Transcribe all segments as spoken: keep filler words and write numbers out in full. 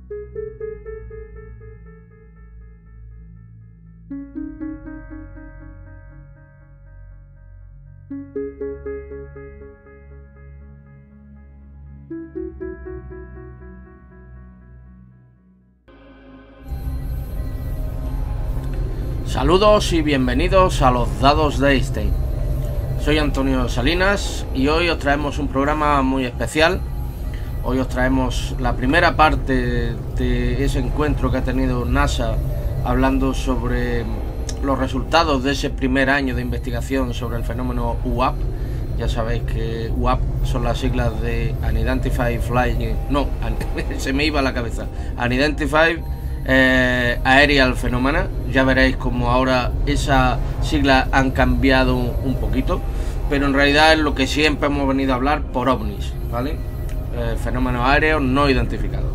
Saludos y bienvenidos a los Dados de Einstein. Soy Antonio Salinas y hoy os traemos un programa muy especial. Hoy os traemos la primera parte de ese encuentro que ha tenido NASA hablando sobre los resultados de ese primer año de investigación sobre el fenómeno U A P. Ya sabéis que U A P son las siglas de Unidentified Flying... No, se me iba a la cabeza. Unidentified eh, Aerial Phenomena. Ya veréis como ahora esas siglas han cambiado un poquito, pero en realidad es lo que siempre hemos venido a hablar por ovnis, ¿vale? Eh, fenómenos aéreos no identificados.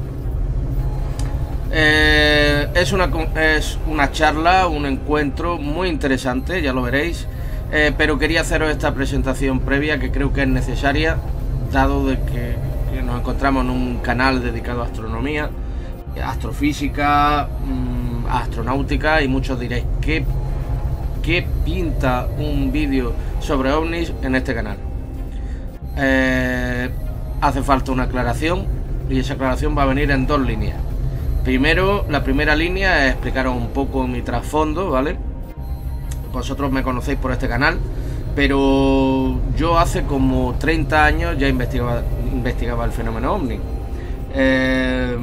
Eh, es, una, es una charla, un encuentro muy interesante, ya lo veréis, eh, pero quería haceros esta presentación previa que creo que es necesaria, dado de que, que nos encontramos en un canal dedicado a astronomía, astrofísica, mmm, astronáutica, y muchos diréis ¿qué, qué pinta un vídeo sobre ovnis en este canal? Eh, hace falta una aclaración, y esa aclaración va a venir en dos líneas. Primero, la primera línea es explicaros un poco mi trasfondo, ¿vale? Vosotros me conocéis por este canal, pero yo hace como treinta años ya investigaba, investigaba el fenómeno ovni. Eh,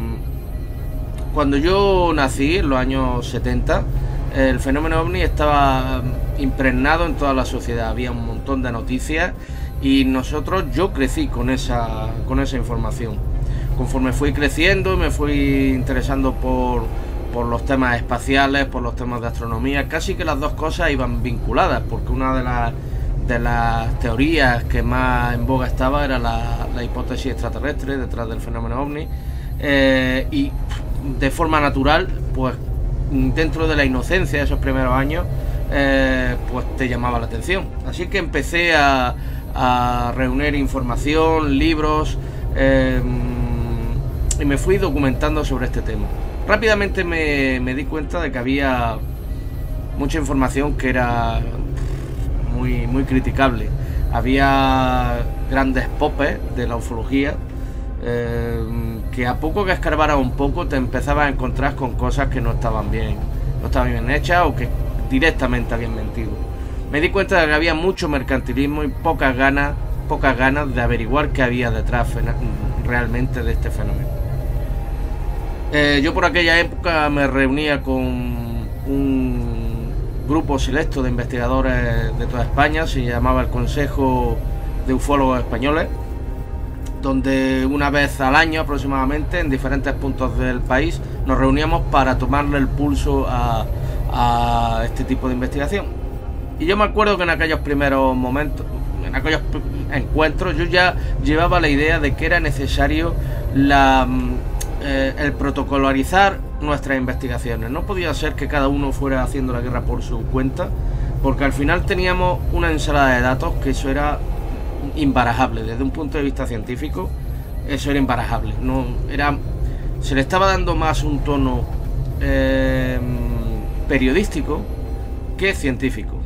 cuando yo nací, en los años setenta, el fenómeno ovni estaba impregnado en toda la sociedad, había un montón de noticias y nosotros, yo crecí con esa, con esa información. Conforme fui creciendo, me fui interesando por, por los temas espaciales, por los temas de astronomía. Casi que las dos cosas iban vinculadas, porque una de las, de las teorías que más en boga estaba era la, la hipótesis extraterrestre detrás del fenómeno ovni. Eh, y de forma natural, pues dentro de la inocencia de esos primeros años, eh, pues te llamaba la atención. Así que empecé a, a reunir información, libros, eh, y me fui documentando sobre este tema. Rápidamente me, me di cuenta de que había mucha información que era muy, muy criticable. Había grandes popes de la ufología, eh, que a poco que escarbara un poco te empezabas a encontrar con cosas que no estaban bien, no estaban bien hechas o que directamente habían mentido. Me di cuenta de que había mucho mercantilismo y pocas ganas, pocas ganas de averiguar qué había detrás realmente de este fenómeno. Eh, yo por aquella época me reunía con un grupo selecto de investigadores de toda España, se llamaba el Consejo de Ufólogos Españoles, donde una vez al año aproximadamente en diferentes puntos del país nos reuníamos para tomarle el pulso a, a este tipo de investigación. Y yo me acuerdo que en aquellos primeros momentos, en aquellos encuentros, yo ya llevaba la idea de que era necesario la... Eh, el protocolarizar nuestras investigaciones. No podía ser que cada uno fuera haciendo la guerra por su cuenta, porque al final teníamos una ensalada de datos que eso era imbarajable. Desde un punto de vista científico, eso era imbarajable. No, era, se le estaba dando más un tono eh, periodístico que científico.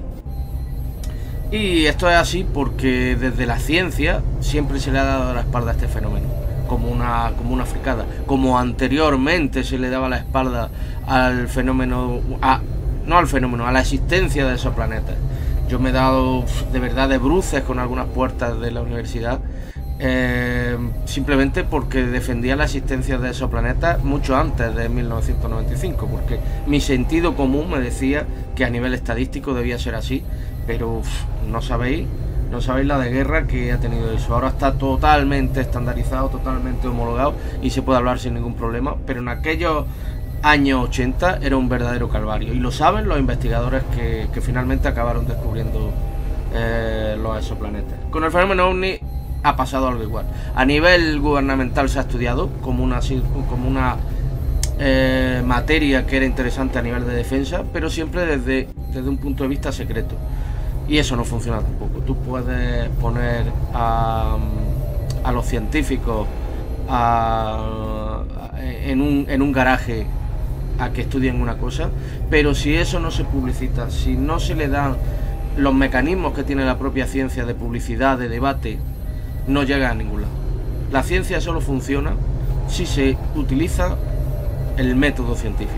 Y esto es así porque desde la ciencia siempre se le ha dado la espalda a este fenómeno como una, como una fricada, como anteriormente se le daba la espalda al fenómeno, a, no al fenómeno, a la existencia de esos planetas. Yo me he dado de verdad de bruces con algunas puertas de la universidad, eh, simplemente porque defendía la existencia de esos planetas mucho antes de mil novecientos noventa y cinco, porque mi sentido común me decía que a nivel estadístico debía ser así, pero uf, no sabéis No sabéis la de guerra que ha tenido eso. Ahora está totalmente estandarizado, totalmente homologado y se puede hablar sin ningún problema. Pero en aquellos años ochenta era un verdadero calvario. Y lo saben los investigadores que, que finalmente acabaron descubriendo eh, los exoplanetas. Con el fenómeno ovni ha pasado algo igual. A nivel gubernamental se ha estudiado como una, como una eh, materia que era interesante a nivel de defensa, pero siempre desde, desde un punto de vista secreto. Y eso no funciona tampoco. Tú puedes poner a, a los científicos a, en un, en un garaje a que estudien una cosa, pero si eso no se publicita, si no se le dan los mecanismos que tiene la propia ciencia de publicidad, de debate, no llega a ningún lado. La ciencia solo funciona si se utiliza el método científico.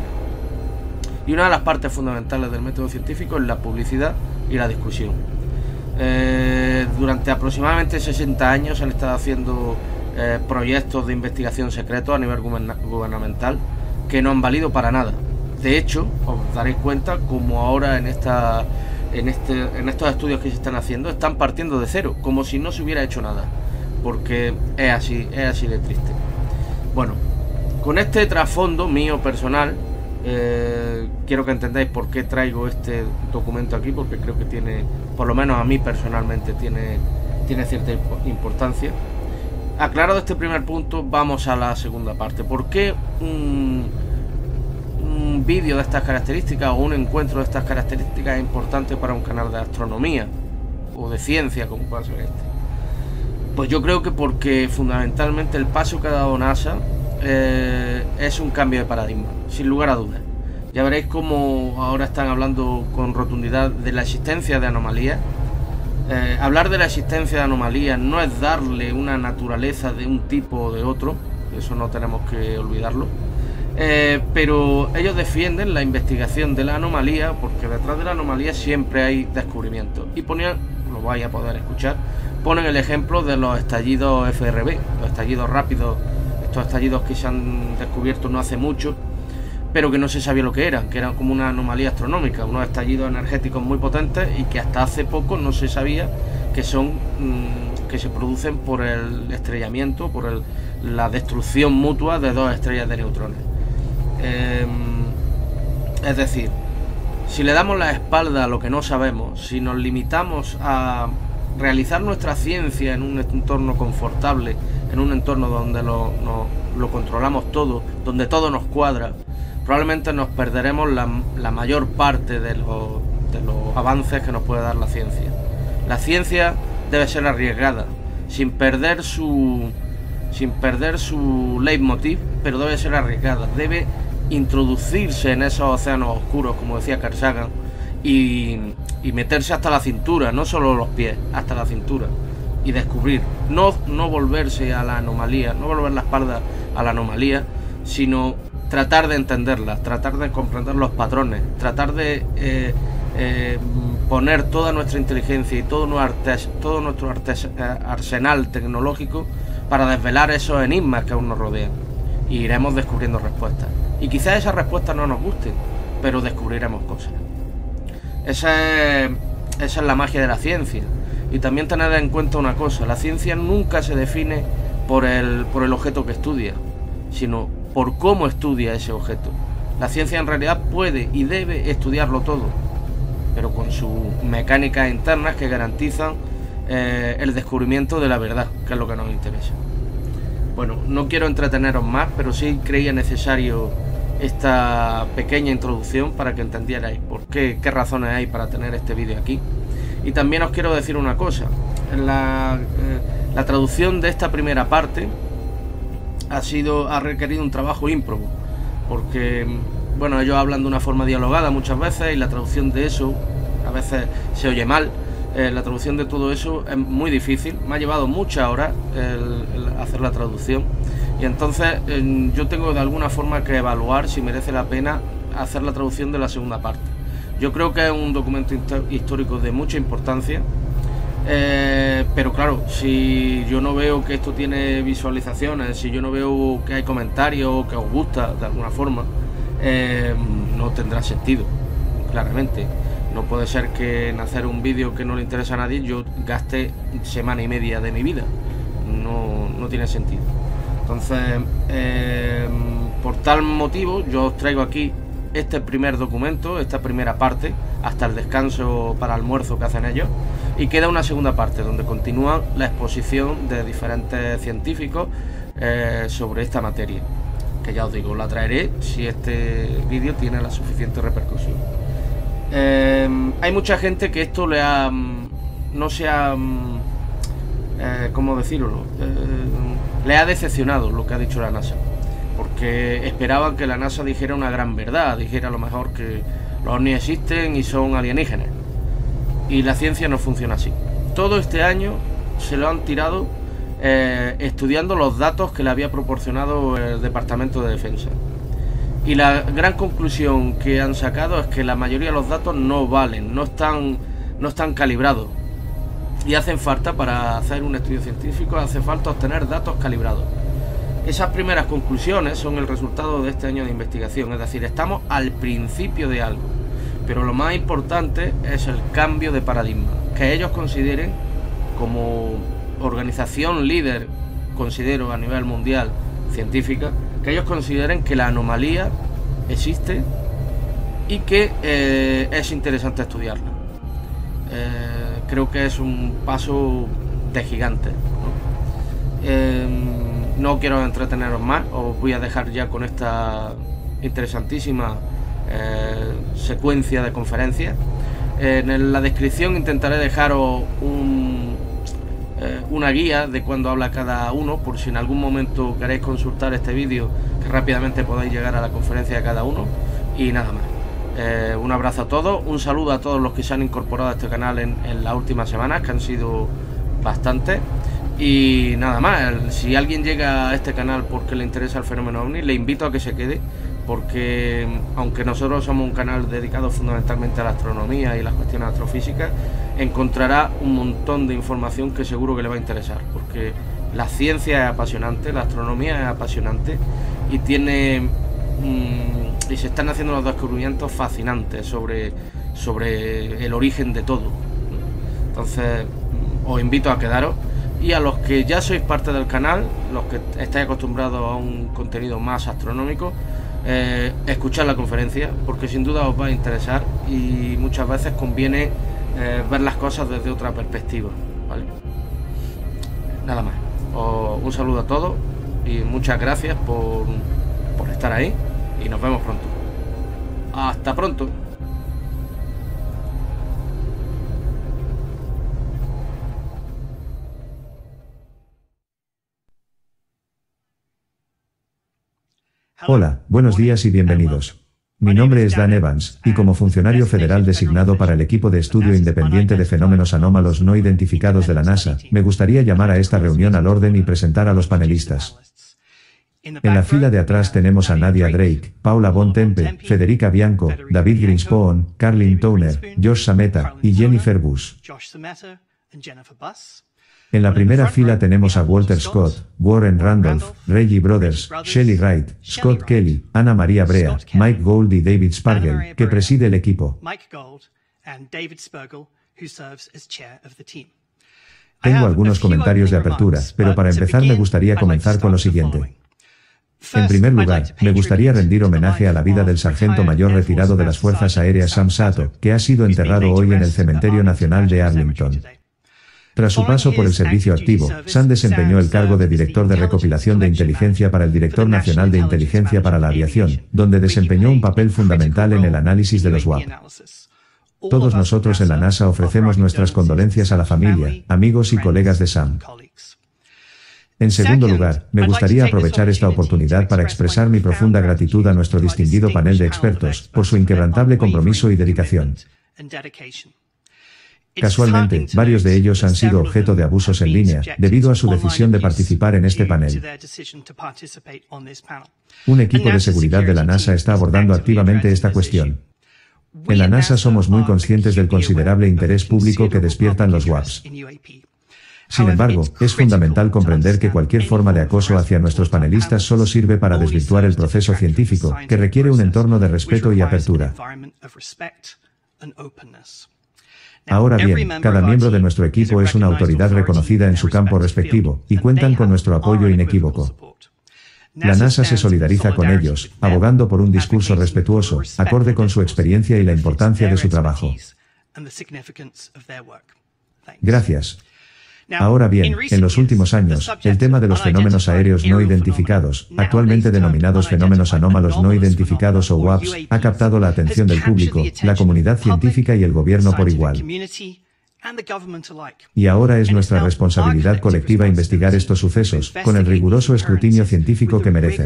Y una de las partes fundamentales del método científico es la publicidad y la discusión. Eh, durante aproximadamente sesenta años se han estado haciendo eh, proyectos de investigación secretos a nivel gubernamental que no han valido para nada. De hecho, os daréis cuenta como ahora en, esta, en, este, en estos estudios que se están haciendo están partiendo de cero, como si no se hubiera hecho nada, porque es así, es así de triste. Bueno, con este trasfondo mío personal, eh, quiero que entendáis por qué traigo este documento aquí, porque creo que tiene, por lo menos a mí personalmente, tiene, tiene cierta importancia. Aclarado este primer punto, vamos a la segunda parte. ¿Por qué un, un vídeo de estas características o un encuentro de estas características es importante para un canal de astronomía o de ciencia como puede ser este? Pues yo creo que porque fundamentalmente el paso que ha dado NASA eh, es un cambio de paradigma, sin lugar a dudas. Ya veréis cómo ahora están hablando con rotundidad de la existencia de anomalías. Eh, hablar de la existencia de anomalías no es darle una naturaleza de un tipo o de otro, eso no tenemos que olvidarlo, eh, pero ellos defienden la investigación de la anomalía porque detrás de la anomalía siempre hay descubrimientos. Y ponían, lo vais a poder escuchar, ponen el ejemplo de los estallidos F R B, los estallidos rápidos, estos estallidos que se han descubierto no hace mucho, pero que no se sabía lo que eran, que eran como una anomalía astronómica, unos estallidos energéticos muy potentes y que hasta hace poco no se sabía que son mmm, que se producen por el estrellamiento, por el, la destrucción mutua de dos estrellas de neutrones. Eh, es decir, si le damos la espalda a lo que no sabemos, si nos limitamos a realizar nuestra ciencia en un entorno confortable, en un entorno donde lo, no, lo controlamos todo, donde todo nos cuadra, probablemente nos perderemos la, la mayor parte de los, de los avances que nos puede dar la ciencia. La ciencia debe ser arriesgada, sin perder su, sin perder su leitmotiv, pero debe ser arriesgada, debe introducirse en esos océanos oscuros, como decía Carl Sagan, y, y meterse hasta la cintura, no solo los pies, hasta la cintura, y descubrir, no, no volverse a la anomalía, no volver la espalda a la anomalía, sino tratar de entenderlas, tratar de comprender los patrones, tratar de eh, eh, poner toda nuestra inteligencia y todo, artes, todo nuestro artes, arsenal tecnológico para desvelar esos enigmas que aún nos rodean. Y iremos descubriendo respuestas. Y quizás esas respuestas no nos gusten, pero descubriremos cosas. Esa es, esa es la magia de la ciencia. Y también tener en cuenta una cosa, la ciencia nunca se define por el, por el objeto que estudia, sino por cómo estudia ese objeto. La ciencia en realidad puede y debe estudiarlo todo, pero con sus mecánicas internas que garantizan eh, el descubrimiento de la verdad, que es lo que nos interesa. Bueno, no quiero entreteneros más, pero sí creía necesario esta pequeña introducción para que entendierais por qué, qué razones hay para tener este vídeo aquí. Y también os quiero decir una cosa, la, eh, la traducción de esta primera parte ha sido ha requerido un trabajo ímprobo, porque bueno, ellos hablan de una forma dialogada muchas veces y la traducción de eso a veces se oye mal. Eh, la traducción de todo eso es muy difícil, me ha llevado muchas horas el, el hacer la traducción, y entonces eh, yo tengo de alguna forma que evaluar si merece la pena hacer la traducción de la segunda parte. Yo creo que es un documento histórico de mucha importancia. Eh, pero claro, si yo no veo que esto tiene visualizaciones, si yo no veo que hay comentarios, que os gusta de alguna forma, eh, no tendrá sentido, claramente. No puede ser que en hacer un vídeo que no le interesa a nadie yo gaste semana y media de mi vida. No, no tiene sentido. Entonces, eh, por tal motivo, yo os traigo aquí este primer documento, esta primera parte, hasta el descanso para almuerzo que hacen ellos, y queda una segunda parte donde continúa la exposición de diferentes científicos eh, sobre esta materia, que ya os digo, la traeré si este vídeo tiene la suficiente repercusión. Eh, hay mucha gente que esto le ha no se ha eh, ¿cómo decirlo? Eh, le ha decepcionado lo que ha dicho la NASA, porque esperaban que la NASA dijera una gran verdad, dijera a lo mejor que los ovnis existen y son alienígenas. Y la ciencia no funciona así. Todo este año se lo han tirado eh, estudiando los datos que le había proporcionado el Departamento de Defensa. Y la gran conclusión que han sacado es que la mayoría de los datos no valen, no están, no están calibrados. Y hacen falta, para hacer un estudio científico, hace falta obtener datos calibrados. Esas primeras conclusiones son el resultado de este año de investigación, es decir, estamos al principio de algo. Pero lo más importante es el cambio de paradigma, que ellos consideren, como organización líder, considero a nivel mundial, científica, que ellos consideren que la anomalía existe y que eh, es interesante estudiarla. Eh, creo que es un paso de gigante, ¿no? Eh, no quiero entreteneros más, os voy a dejar ya con esta interesantísima eh, secuencia de conferencias. Eh, en la descripción intentaré dejaros un, eh, una guía de cuándo habla cada uno, por si en algún momento queréis consultar este vídeo, que rápidamente podáis llegar a la conferencia de cada uno. Y nada más. Eh, un abrazo a todos, un saludo a todos los que se han incorporado a este canal en, en las últimas semanas, que han sido bastantes. Y nada más, si alguien llega a este canal porque le interesa el fenómeno ovni, le invito a que se quede, porque aunque nosotros somos un canal dedicado fundamentalmente a la astronomía y las cuestiones astrofísicas, encontrará un montón de información que seguro que le va a interesar, porque la ciencia es apasionante, la astronomía es apasionante y tiene mmm, y se están haciendo los descubrimientos fascinantes sobre, sobre el origen de todo. Entonces os invito a quedaros. Y a los que ya sois parte del canal, los que estáis acostumbrados a un contenido más astronómico, eh, escuchad la conferencia, porque sin duda os va a interesar y muchas veces conviene eh, ver las cosas desde otra perspectiva, ¿vale? Nada más, os, un saludo a todos y muchas gracias por, por estar ahí y nos vemos pronto. Hasta pronto. Hola, buenos días y bienvenidos. Mi nombre es Dan Evans, y como funcionario federal designado para el equipo de estudio independiente de fenómenos anómalos no identificados de la NASA, me gustaría llamar a esta reunión al orden y presentar a los panelistas. En la fila de atrás tenemos a Nadia Drake, Paula Von Tempe, Federica Bianco, David Grinspoon, Carlin Towner, Josh Sameta y Jennifer Buss. En la primera fila tenemos a Walter Scott, Warren Randolph, Reggie Brothers, Shelley Wright, Scott Kelly, Ana María Brea, Mike Gold y David Spargel, que preside el equipo. Tengo algunos comentarios de apertura, pero para empezar me gustaría comenzar con lo siguiente. En primer lugar, me gustaría rendir homenaje a la vida del sargento mayor retirado de las Fuerzas Aéreas Sam Sato, que ha sido enterrado hoy en el Cementerio Nacional de Arlington. Tras su paso por el servicio activo, Sam desempeñó el cargo de director de recopilación de inteligencia para el Director Nacional de Inteligencia para la Aviación, donde desempeñó un papel fundamental en el análisis de los W A P. Todos nosotros en la NASA ofrecemos nuestras condolencias a la familia, amigos y colegas de Sam. En segundo lugar, me gustaría aprovechar esta oportunidad para expresar mi profunda gratitud a nuestro distinguido panel de expertos por su inquebrantable compromiso y dedicación. Casualmente, varios de ellos han sido objeto de abusos en línea, debido a su decisión de participar en este panel. Un equipo de seguridad de la NASA está abordando activamente esta cuestión. En la NASA somos muy conscientes del considerable interés público que despiertan los W A Ps. Sin embargo, es fundamental comprender que cualquier forma de acoso hacia nuestros panelistas solo sirve para desvirtuar el proceso científico, que requiere un entorno de respeto y apertura. Ahora bien, cada miembro de nuestro equipo es una autoridad reconocida en su campo respectivo, y cuentan con nuestro apoyo inequívoco. La NASA se solidariza con ellos, abogando por un discurso respetuoso, acorde con su experiencia y la importancia de su trabajo. Gracias. Ahora bien, en los últimos años, el tema de los fenómenos aéreos no identificados, actualmente denominados fenómenos anómalos no identificados o W A Ps, ha captado la atención del público, la comunidad científica y el gobierno por igual. Y ahora es nuestra responsabilidad colectiva investigar estos sucesos, con el riguroso escrutinio científico que merecen.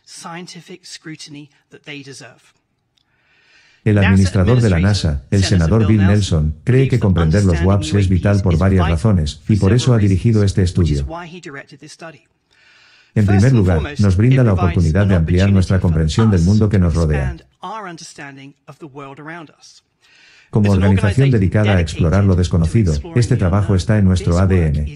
El administrador de la NASA, el senador Bill Nelson, cree que comprender los W A Ps es vital por varias razones, y por eso ha dirigido este estudio. En primer lugar, nos brinda la oportunidad de ampliar nuestra comprensión del mundo que nos rodea. Como organización dedicada a explorar lo desconocido, este trabajo está en nuestro A D N.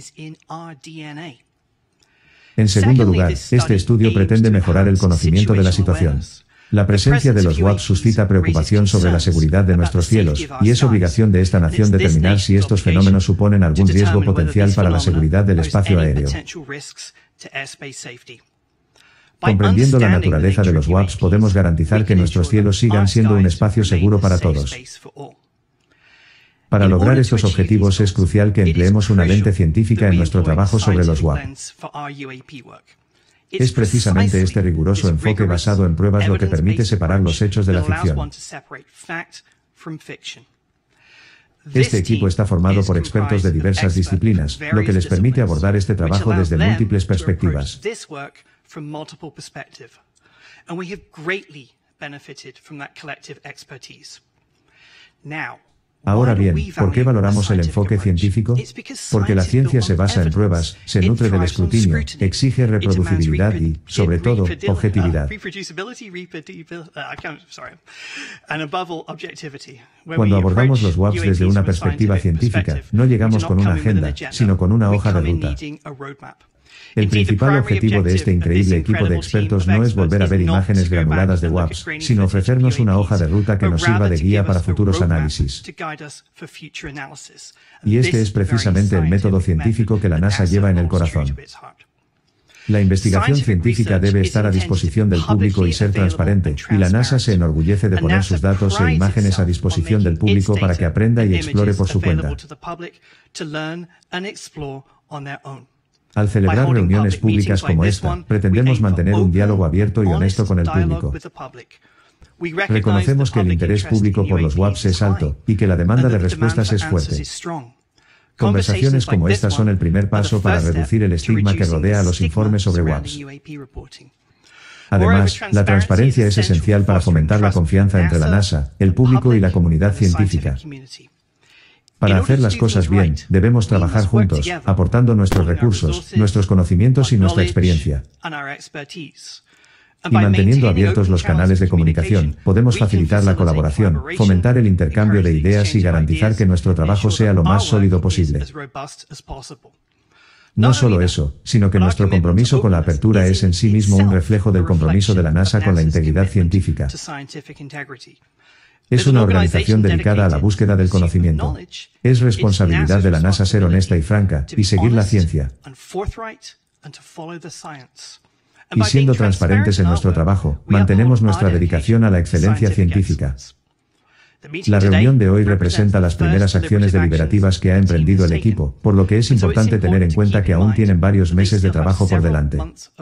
En segundo lugar, este estudio pretende mejorar el conocimiento de la situación. La presencia de los W A Ps suscita preocupación sobre la seguridad de nuestros cielos, y es obligación de esta nación determinar si estos fenómenos suponen algún riesgo potencial para la seguridad del espacio aéreo. Comprendiendo la naturaleza de los W A Ps, podemos garantizar que nuestros cielos sigan siendo un espacio seguro para todos. Para lograr estos objetivos es crucial que empleemos una lente científica en nuestro trabajo sobre los W A P. Es precisamente este riguroso enfoque basado en pruebas lo que permite separar los hechos de la ficción. Este equipo está formado por expertos de diversas disciplinas, lo que les permite abordar este trabajo desde múltiples perspectivas. Ahora bien, ¿por qué valoramos el enfoque científico? Porque la ciencia se basa en pruebas, se nutre del escrutinio, exige reproducibilidad y, sobre todo, objetividad. Cuando abordamos los W A Ps desde una perspectiva científica, no llegamos con una agenda, sino con una hoja de ruta. El principal objetivo de este increíble equipo de expertos no es volver a ver imágenes granuladas de W A Ps, sino ofrecernos una hoja de ruta que nos sirva de guía para futuros análisis. Y este es precisamente el método científico que la NASA lleva en el corazón. La investigación científica debe estar a disposición del público y ser transparente, y la NASA se enorgullece de poner sus datos e imágenes a disposición del público para que aprenda y explore por su cuenta. Al celebrar reuniones públicas como esta, pretendemos mantener un diálogo abierto y honesto con el público. Reconocemos que el interés público por los W A Ps es alto, y que la demanda de respuestas es fuerte. Conversaciones como esta son el primer paso para reducir el estigma que rodea a los informes sobre W A Ps. Además, la transparencia es esencial para fomentar la confianza entre la NASA, el público y la comunidad científica. Para hacer las cosas bien, debemos trabajar juntos, aportando nuestros recursos, nuestros conocimientos y nuestra experiencia. Y manteniendo abiertos los canales de comunicación, podemos facilitar la colaboración, fomentar el intercambio de ideas y garantizar que nuestro trabajo sea lo más sólido posible. No solo eso, sino que nuestro compromiso con la apertura es en sí mismo un reflejo del compromiso de la NASA con la integridad científica. Es una organización dedicada a la búsqueda del conocimiento. Es responsabilidad de la NASA ser honesta y franca, y seguir la ciencia. Y siendo transparentes en nuestro trabajo, mantenemos nuestra dedicación a la excelencia científica. La reunión de hoy representa las primeras acciones deliberativas que ha emprendido el equipo, por lo que es importante tener en cuenta que aún tienen varios meses de trabajo por delante.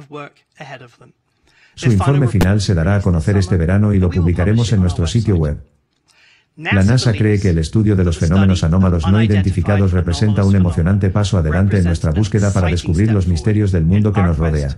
Su informe final se dará a conocer este verano y lo publicaremos en nuestro sitio web. La NASA cree que el estudio de los fenómenos anómalos no identificados representa un emocionante paso adelante en nuestra búsqueda para descubrir los misterios del mundo que nos rodea.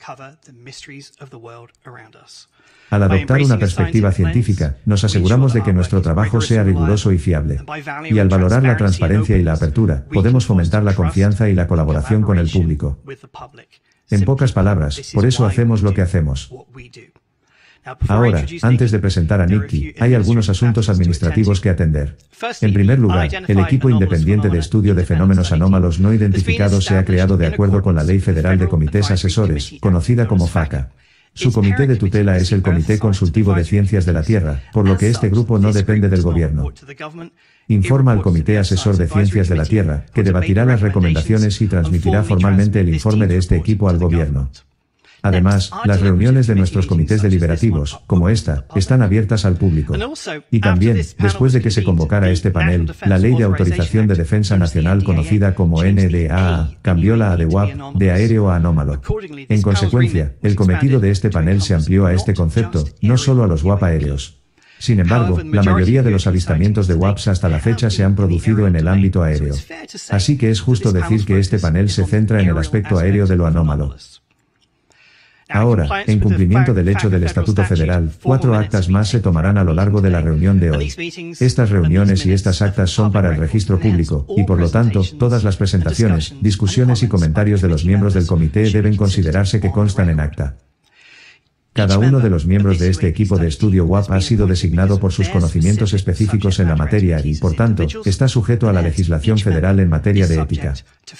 Al adoptar una perspectiva científica, nos aseguramos de que nuestro trabajo sea riguroso y fiable. Y al valorar la transparencia y la apertura, podemos fomentar la confianza y la colaboración con el público. En pocas palabras, por eso hacemos lo que hacemos. Ahora, antes de presentar a Nikki, hay algunos asuntos administrativos que atender. En primer lugar, el equipo independiente de estudio de fenómenos anómalos no identificados se ha creado de acuerdo con la Ley Federal de Comités Asesores, conocida como FACA. Su comité de tutela es el Comité Consultivo de Ciencias de la Tierra, por lo que este grupo no depende del gobierno. Informa al Comité Asesor de Ciencias de la Tierra, que debatirá las recomendaciones y transmitirá formalmente el informe de este equipo al gobierno. Además, las reuniones de nuestros comités deliberativos, como esta, están abiertas al público. Y también, después de que se convocara este panel, la Ley de Autorización de Defensa Nacional conocida como N D A A cambió la A de W A P de aéreo a anómalo. En consecuencia, el cometido de este panel se amplió a este concepto, no solo a los W A P aéreos. Sin embargo, la mayoría de los avistamientos de W A Ps hasta la fecha se han producido en el ámbito aéreo. Así que es justo decir que este panel se centra en el aspecto aéreo de lo anómalo. Ahora, en cumplimiento del hecho del Estatuto Federal, cuatro actas más se tomarán a lo largo de la reunión de hoy. Estas reuniones y estas actas son para el registro público, y por lo tanto, todas las presentaciones, discusiones y comentarios de los miembros del comité deben considerarse que constan en acta. Cada uno de los miembros de este equipo de estudio W A P ha sido designado por sus conocimientos específicos en la materia y, por tanto, está sujeto a la legislación federal en materia de ética.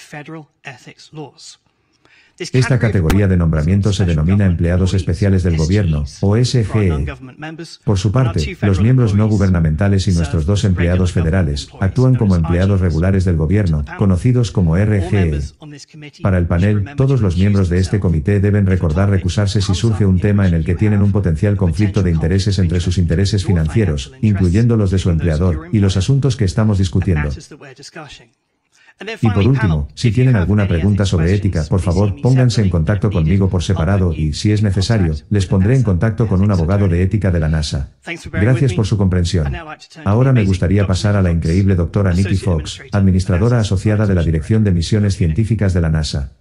Esta categoría de nombramiento se denomina empleados especiales del gobierno, o S G E. Por su parte, los miembros no gubernamentales y nuestros dos empleados federales actúan como empleados regulares del gobierno, conocidos como R G E. Para el panel, todos los miembros de este comité deben recordar recusarse si surge un tema en el que tienen un potencial conflicto de intereses entre sus intereses financieros, incluyendo los de su empleador, y los asuntos que estamos discutiendo. Y por último, si tienen alguna pregunta sobre ética, por favor, pónganse en contacto conmigo por separado y, si es necesario, les pondré en contacto con un abogado de ética de la NASA. Gracias por su comprensión. Ahora me gustaría pasar a la increíble doctora Nikki Fox, administradora asociada de la Dirección de Misiones Científicas de la NASA.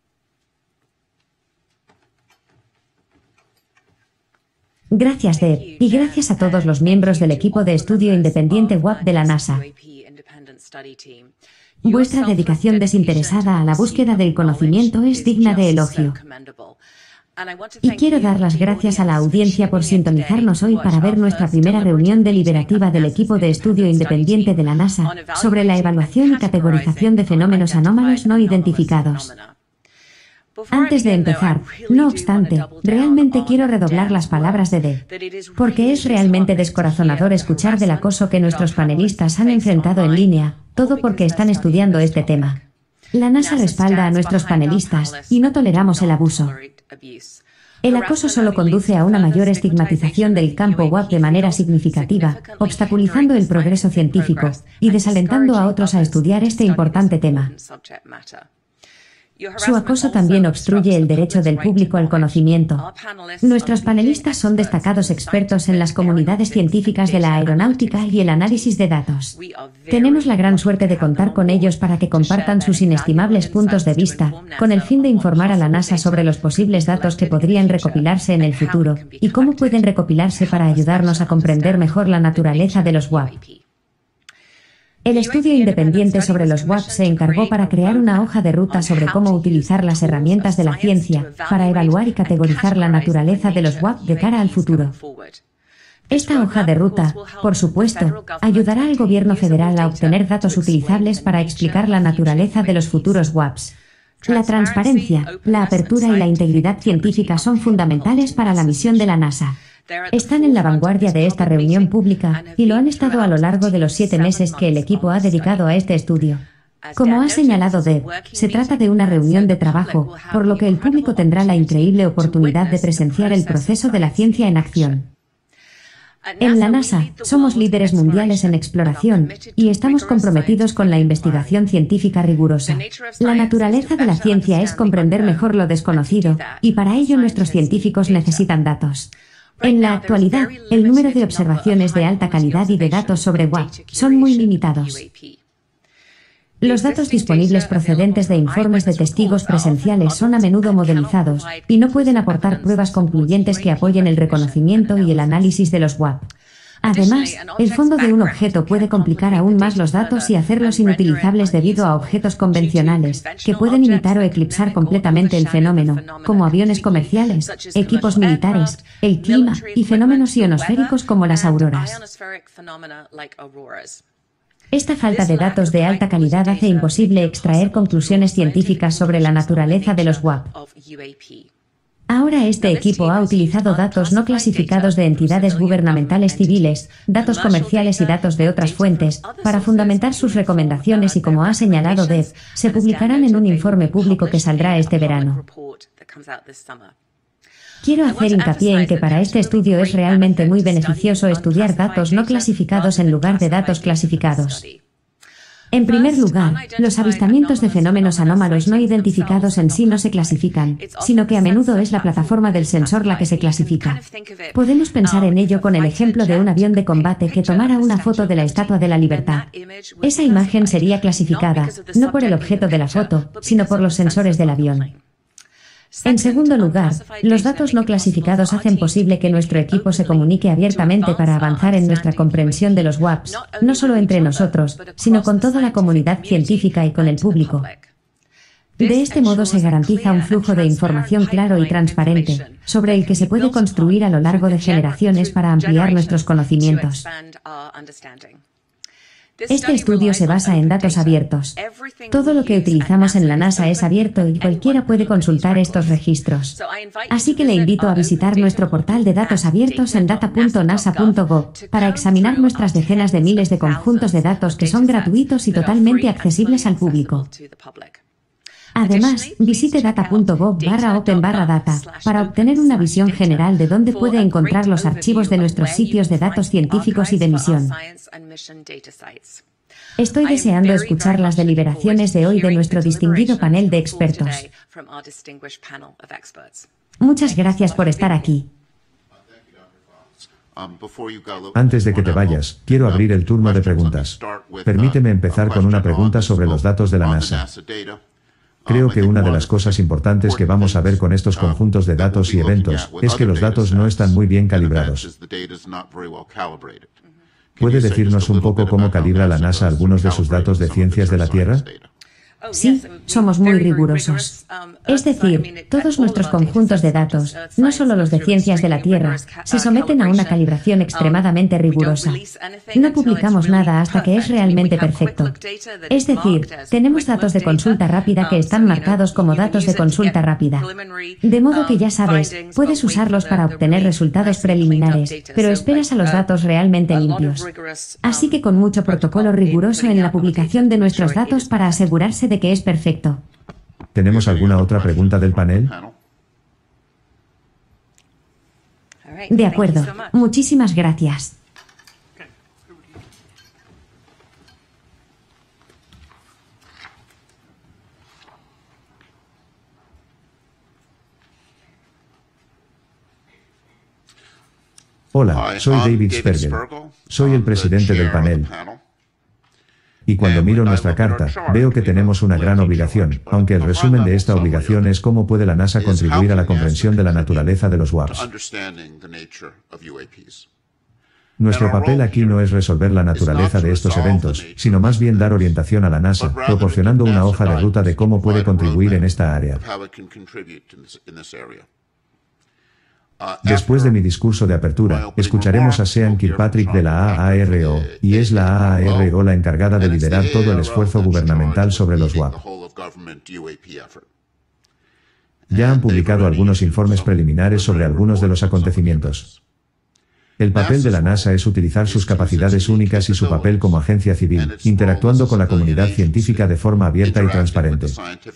Gracias, Deb, y gracias a todos los miembros del equipo de estudio independiente W A P de la NASA. Vuestra dedicación desinteresada a la búsqueda del conocimiento es digna de elogio. Y quiero dar las gracias a la audiencia por sintonizarnos hoy para ver nuestra primera reunión deliberativa del equipo de estudio independiente de la NASA sobre la evaluación y categorización de fenómenos anómalos no identificados. Antes de empezar, no obstante, realmente quiero redoblar las palabras de Deb, porque es realmente descorazonador escuchar del acoso que nuestros panelistas han enfrentado en línea, todo porque están estudiando este tema. La NASA respalda a nuestros panelistas, y no toleramos el abuso. El acoso solo conduce a una mayor estigmatización del campo W A P de manera significativa, obstaculizando el progreso científico, y desalentando a otros a estudiar este importante tema. Su acoso también obstruye el derecho del público al conocimiento. Nuestros panelistas son destacados expertos en las comunidades científicas de la aeronáutica y el análisis de datos. Tenemos la gran suerte de contar con ellos para que compartan sus inestimables puntos de vista, con el fin de informar a la NASA sobre los posibles datos que podrían recopilarse en el futuro, y cómo pueden recopilarse para ayudarnos a comprender mejor la naturaleza de los W A P. El estudio independiente sobre los W A P se encargó para crear una hoja de ruta sobre cómo utilizar las herramientas de la ciencia para evaluar y categorizar la naturaleza de los W A P de cara al futuro. Esta hoja de ruta, por supuesto, ayudará al gobierno federal a obtener datos utilizables para explicar la naturaleza de los futuros W A Ps. La transparencia, la apertura y la integridad científica son fundamentales para la misión de la NASA. Están en la vanguardia de esta reunión pública, y lo han estado a lo largo de los siete meses que el equipo ha dedicado a este estudio. Como ha señalado Deb, se trata de una reunión de trabajo, por lo que el público tendrá la increíble oportunidad de presenciar el proceso de la ciencia en acción. En la NASA, somos líderes mundiales en exploración, y estamos comprometidos con la investigación científica rigurosa. La naturaleza de la ciencia es comprender mejor lo desconocido, y para ello nuestros científicos necesitan datos. En la actualidad, el número de observaciones de alta calidad y de datos sobre W A P son muy limitados. Los datos disponibles procedentes de informes de testigos presenciales son a menudo modelizados, y no pueden aportar pruebas concluyentes que apoyen el reconocimiento y el análisis de los W A P. Además, el fondo de un objeto puede complicar aún más los datos y hacerlos inutilizables debido a objetos convencionales, que pueden imitar o eclipsar completamente el fenómeno, como aviones comerciales, equipos militares, el clima y fenómenos ionosféricos como las auroras. Esta falta de datos de alta calidad hace imposible extraer conclusiones científicas sobre la naturaleza de los W A P. Ahora este equipo ha utilizado datos no clasificados de entidades gubernamentales civiles, datos comerciales y datos de otras fuentes, para fundamentar sus recomendaciones y, como ha señalado Deb, se publicarán en un informe público que saldrá este verano. Quiero hacer hincapié en que para este estudio es realmente muy beneficioso estudiar datos no clasificados en lugar de datos clasificados. En primer lugar, los avistamientos de fenómenos anómalos no identificados en sí no se clasifican, sino que a menudo es la plataforma del sensor la que se clasifica. Podemos pensar en ello con el ejemplo de un avión de combate que tomara una foto de la Estatua de la Libertad. Esa imagen sería clasificada, no por el objeto de la foto, sino por los sensores del avión. En segundo lugar, los datos no clasificados hacen posible que nuestro equipo se comunique abiertamente para avanzar en nuestra comprensión de los W A Ps, no solo entre nosotros, sino con toda la comunidad científica y con el público. De este modo se garantiza un flujo de información claro y transparente, sobre el que se puede construir a lo largo de generaciones para ampliar nuestros conocimientos. Este estudio se basa en datos abiertos. Todo lo que utilizamos en la NASA es abierto y cualquiera puede consultar estos registros. Así que le invito a visitar nuestro portal de datos abiertos en data punto nasa punto gov para examinar nuestras decenas de miles de conjuntos de datos que son gratuitos y totalmente accesibles al público. Además, visite data punto gov barra open barra data para obtener una visión general de dónde puede encontrar los archivos de nuestros sitios de datos científicos y de misión. Estoy deseando escuchar las deliberaciones de hoy de nuestro distinguido panel de expertos. Muchas gracias por estar aquí. Antes de que te vayas, quiero abrir el turno de preguntas. Permíteme empezar con una pregunta sobre los datos de la NASA. Creo que una de las cosas importantes que vamos a ver con estos conjuntos de datos y eventos es que los datos no están muy bien calibrados. ¿Puede decirnos un poco cómo calibra la NASA algunos de sus datos de ciencias de la Tierra? Sí, somos muy rigurosos. Es decir, todos nuestros conjuntos de datos, no solo los de ciencias de la Tierra, se someten a una calibración extremadamente rigurosa. No publicamos nada hasta que es realmente perfecto. Es decir, tenemos datos de consulta rápida que están marcados como datos de consulta rápida. De modo que ya sabes, puedes usarlos para obtener resultados preliminares, pero esperas a los datos realmente limpios. Así que con mucho protocolo riguroso en la publicación de nuestros datos para asegurarse de que es perfecto. ¿Tenemos alguna otra pregunta del panel? De acuerdo. Muchísimas gracias. Hola, soy David Spergel. Soy el presidente del panel. Y cuando miro nuestra carta, veo que tenemos una gran obligación, aunque el resumen de esta obligación es cómo puede la NASA contribuir a la comprensión de la naturaleza de los W A Ps. Nuestro papel aquí no es resolver la naturaleza de estos eventos, sino más bien dar orientación a la NASA, proporcionando una hoja de ruta de cómo puede contribuir en esta área. Después de mi discurso de apertura, escucharemos a Sean Kirkpatrick de la A A R O, y es la A A R O la encargada de liderar todo el esfuerzo gubernamental sobre los W A P. Ya han publicado algunos informes preliminares sobre algunos de los acontecimientos. El papel de la NASA es utilizar sus capacidades únicas y su papel como agencia civil, interactuando con la comunidad científica de forma abierta y transparente.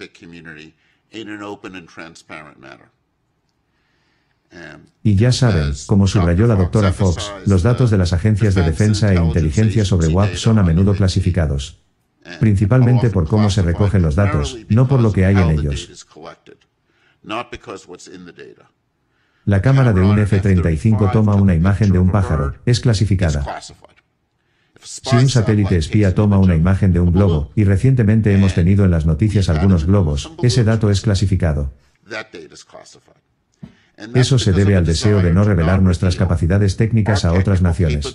Y ya saben, como subrayó la doctora Fox, los datos de las agencias de defensa e inteligencia sobre W A P son a menudo clasificados. Principalmente por cómo se recogen los datos, no por lo que hay en ellos. La cámara de un F treinta y cinco toma una imagen de un pájaro, es clasificada. Si un satélite espía toma una imagen de un globo, y recientemente hemos tenido en las noticias algunos globos, ese dato es clasificado. Eso se debe al deseo de no revelar nuestras capacidades técnicas a otras naciones.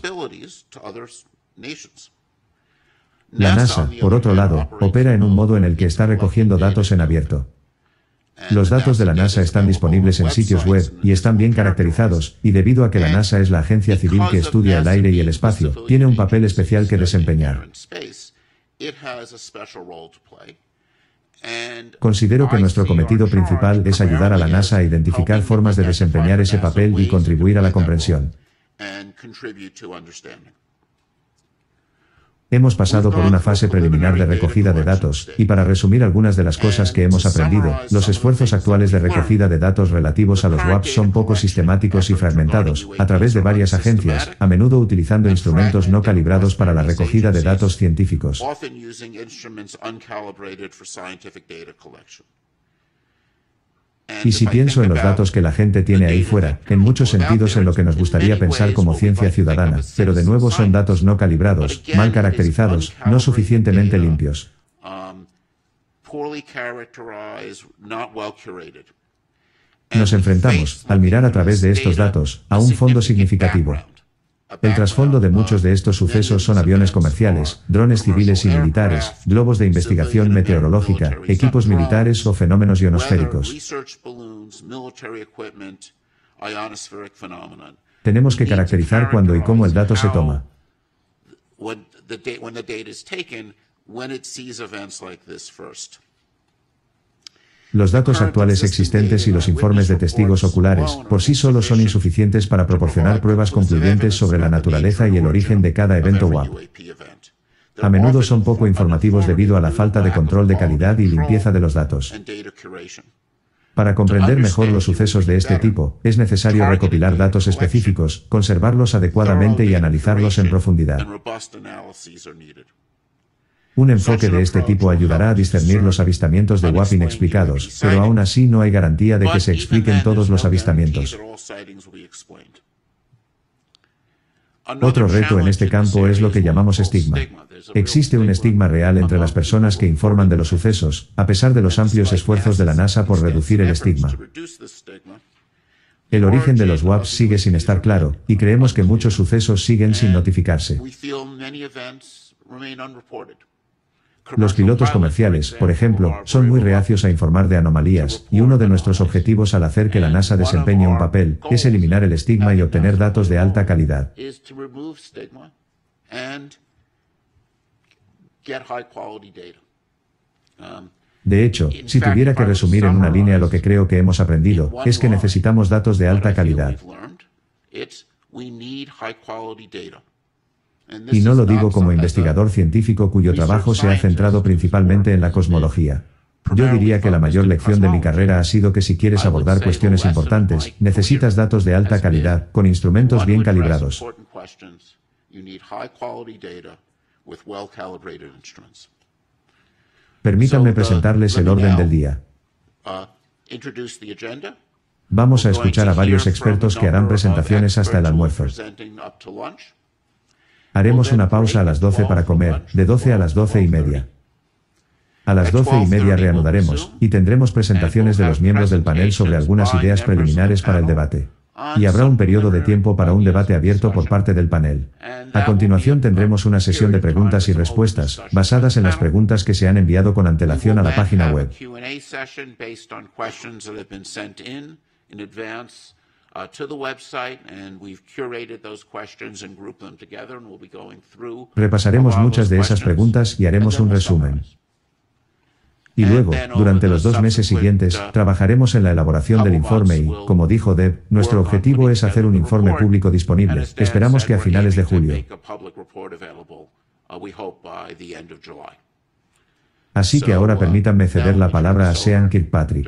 La NASA, por otro lado, opera en un modo en el que está recogiendo datos en abierto. Los datos de la NASA están disponibles en sitios web, y están bien caracterizados, y debido a que la NASA es la agencia civil que estudia el aire y el espacio, tiene un papel especial que desempeñar. Considero que nuestro cometido principal es ayudar a la NASA a identificar formas de desempeñar ese papel y contribuir a la comprensión. Hemos pasado por una fase preliminar de recogida de datos, y para resumir algunas de las cosas que hemos aprendido, los esfuerzos actuales de recogida de datos relativos a los W A Ps son poco sistemáticos y fragmentados, a través de varias agencias, a menudo utilizando instrumentos no calibrados para la recogida de datos científicos. Y si pienso en los datos que la gente tiene ahí fuera, en muchos sentidos en lo que nos gustaría pensar como ciencia ciudadana, pero de nuevo son datos no calibrados, mal caracterizados, no suficientemente limpios. Nos enfrentamos, al mirar a través de estos datos, a un fondo significativo. El trasfondo de muchos de estos sucesos son aviones comerciales, drones civiles y militares, globos de investigación meteorológica, equipos militares o fenómenos ionosféricos. Tenemos que caracterizar cuándo y cómo el dato se toma. Los datos actuales existentes y los informes de testigos oculares, por sí solos son insuficientes para proporcionar pruebas concluyentes sobre la naturaleza y el origen de cada evento W A P. A menudo son poco informativos debido a la falta de control de calidad y limpieza de los datos. Para comprender mejor los sucesos de este tipo, es necesario recopilar datos específicos, conservarlos adecuadamente y analizarlos en profundidad. Un enfoque de este tipo ayudará a discernir los avistamientos de W A P inexplicados, pero aún así no hay garantía de que se expliquen todos los avistamientos. Otro reto en este campo es lo que llamamos estigma. Existe un estigma real entre las personas que informan de los sucesos, a pesar de los amplios esfuerzos de la NASA por reducir el estigma. El origen de los W A Ps sigue sin estar claro, y creemos que muchos sucesos siguen sin notificarse. Los pilotos comerciales, por ejemplo, son muy reacios a informar de anomalías, y uno de nuestros objetivos al hacer que la NASA desempeñe un papel, es eliminar el estigma y obtener datos de alta calidad. De hecho, si tuviera que resumir en una línea lo que creo que hemos aprendido, es que necesitamos datos de alta calidad. Y no lo digo como investigador científico cuyo trabajo se ha centrado principalmente en la cosmología. Yo diría que la mayor lección de mi carrera ha sido que si quieres abordar cuestiones importantes, necesitas datos de alta calidad, con instrumentos bien calibrados. Permítanme presentarles el orden del día. Vamos a escuchar a varios expertos que harán presentaciones hasta el almuerzo. Haremos una pausa a las doce para comer, de doce a las doce y media. A las doce y media reanudaremos, y tendremos presentaciones de los miembros del panel sobre algunas ideas preliminares para el debate. Y habrá un periodo de tiempo para un debate abierto por parte del panel. A continuación tendremos una sesión de preguntas y respuestas, basadas en las preguntas que se han enviado con antelación a la página web. Repasaremos muchas de esas preguntas y haremos un resumen. Y luego, durante los dos meses siguientes, trabajaremos en la elaboración del informe y, como dijo Deb, nuestro objetivo es hacer un informe público disponible. Esperamos que a finales de julio. Así que ahora permítanme ceder la palabra a Sean Kirkpatrick.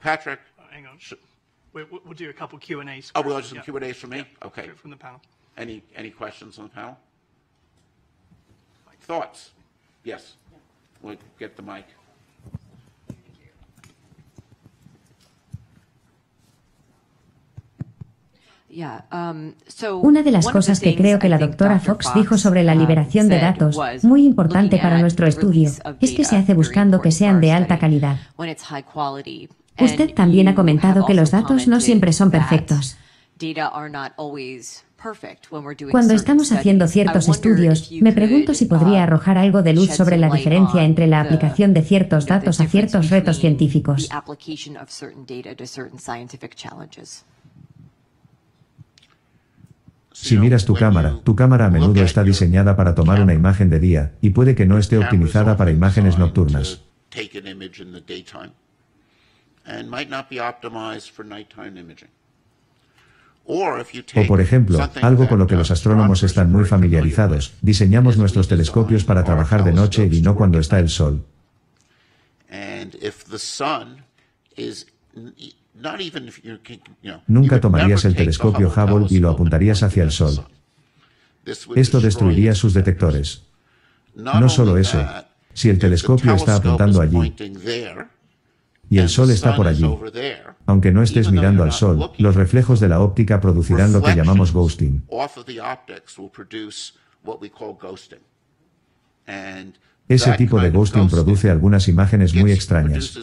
We'll, we'll do a couple Q and A's. Oh, we'll have some Q and A's from me? Yeah, Okay. From the panel. Any, any questions on the panel? Thoughts? Yes. We'll get the mic. Una de las cosas que creo que la doctora Fox dijo sobre la liberación de datos, muy importante para nuestro estudio, es que se hace buscando que sean de alta calidad. Usted también ha comentado que los datos no siempre son perfectos. Cuando estamos haciendo ciertos estudios, me pregunto si podría arrojar algo de luz sobre la diferencia entre la aplicación de ciertos datos a ciertos retos científicos. Si miras tu cámara, tu cámara a menudo está diseñada para tomar una imagen de día, y puede que no esté optimizada para imágenes nocturnas. O por ejemplo, algo con lo que los astrónomos están muy familiarizados, diseñamos nuestros telescopios para trabajar de noche y no cuando está el sol. Nunca tomarías el telescopio Hubble y lo apuntarías hacia el sol. Esto destruiría sus detectores. No solo eso, si el telescopio está apuntando allí y el sol está por allí, aunque no estés mirando al sol, los reflejos de la óptica producirán lo que llamamos ghosting. Ese tipo de ghosting produce algunas imágenes muy extrañas.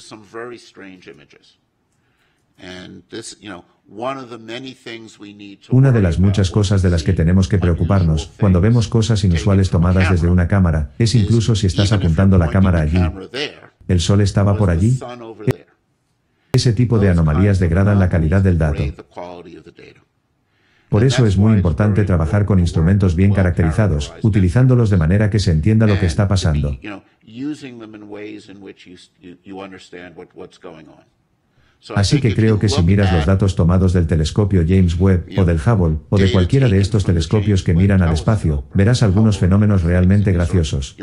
Una de las muchas cosas de las que tenemos que preocuparnos cuando vemos cosas inusuales tomadas desde una cámara es incluso si estás apuntando la cámara allí, ¿el sol estaba por allí? Ese tipo de anomalías degradan la calidad del dato. Por eso es muy importante trabajar con instrumentos bien caracterizados, utilizándolos de manera que se entienda lo que está pasando. Así que creo que si miras los datos tomados del telescopio James Webb, o del Hubble, o de cualquiera de estos telescopios que miran al espacio, verás algunos fenómenos realmente graciosos.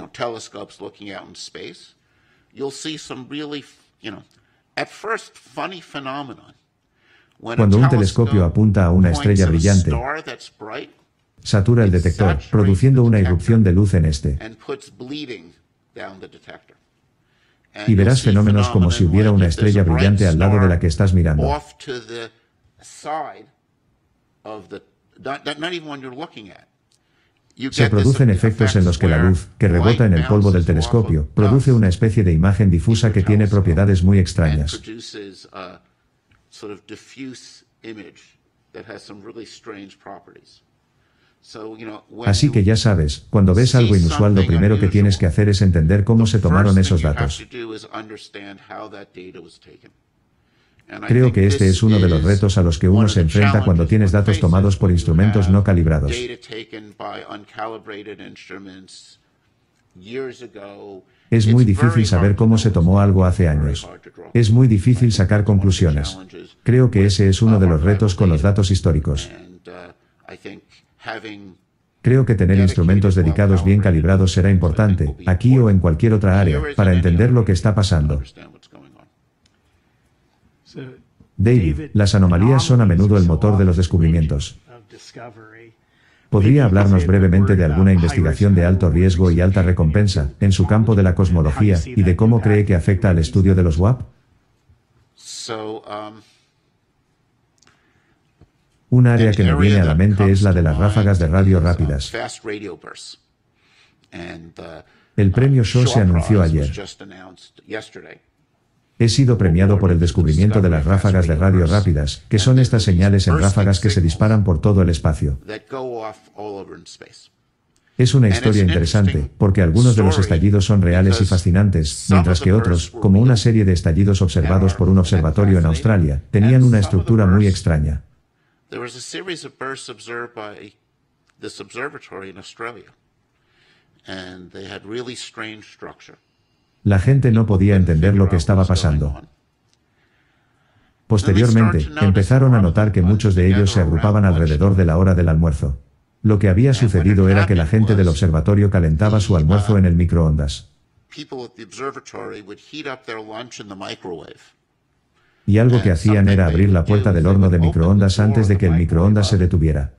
Cuando un telescopio apunta a una estrella brillante, satura el detector, produciendo una irrupción de luz en este. Y verás fenómenos como si hubiera una estrella brillante al lado de la que estás mirando. Se producen efectos en los que la luz, que rebota en el polvo del telescopio, produce una especie de imagen difusa que tiene propiedades muy extrañas. Así que ya sabes, cuando ves algo inusual lo primero que tienes que hacer es entender cómo se tomaron esos datos. Creo que este es uno de los retos a los que uno se enfrenta cuando tienes datos tomados por instrumentos no calibrados. Es muy difícil saber cómo se tomó algo hace años. Es muy difícil sacar conclusiones. Creo que ese es uno de los retos con los datos históricos. Creo que tener instrumentos dedicados bien calibrados será importante, aquí o en cualquier otra área, para entender lo que está pasando. David, las anomalías son a menudo el motor de los descubrimientos. ¿Podría hablarnos brevemente de alguna investigación de alto riesgo y alta recompensa, en su campo de la cosmología, y de cómo cree que afecta al estudio de los W A P? Un área que me viene a la mente es la de las ráfagas de radio rápidas. El premio Shaw se anunció ayer. He sido premiado por el descubrimiento de las ráfagas de radio rápidas, que son estas señales en ráfagas que se disparan por todo el espacio. Es una historia interesante, porque algunos de los estallidos son reales y fascinantes, mientras que otros, como una serie de estallidos observados por un observatorio en Australia, tenían una estructura muy extraña. La gente no podía entender lo que estaba pasando. Posteriormente, empezaron a notar que muchos de ellos se agrupaban alrededor de la hora del almuerzo. Lo que había sucedido era que la gente del observatorio calentaba su almuerzo en el microondas. Y algo que hacían era abrir la puerta del horno de microondas antes de que el microondas se detuviera.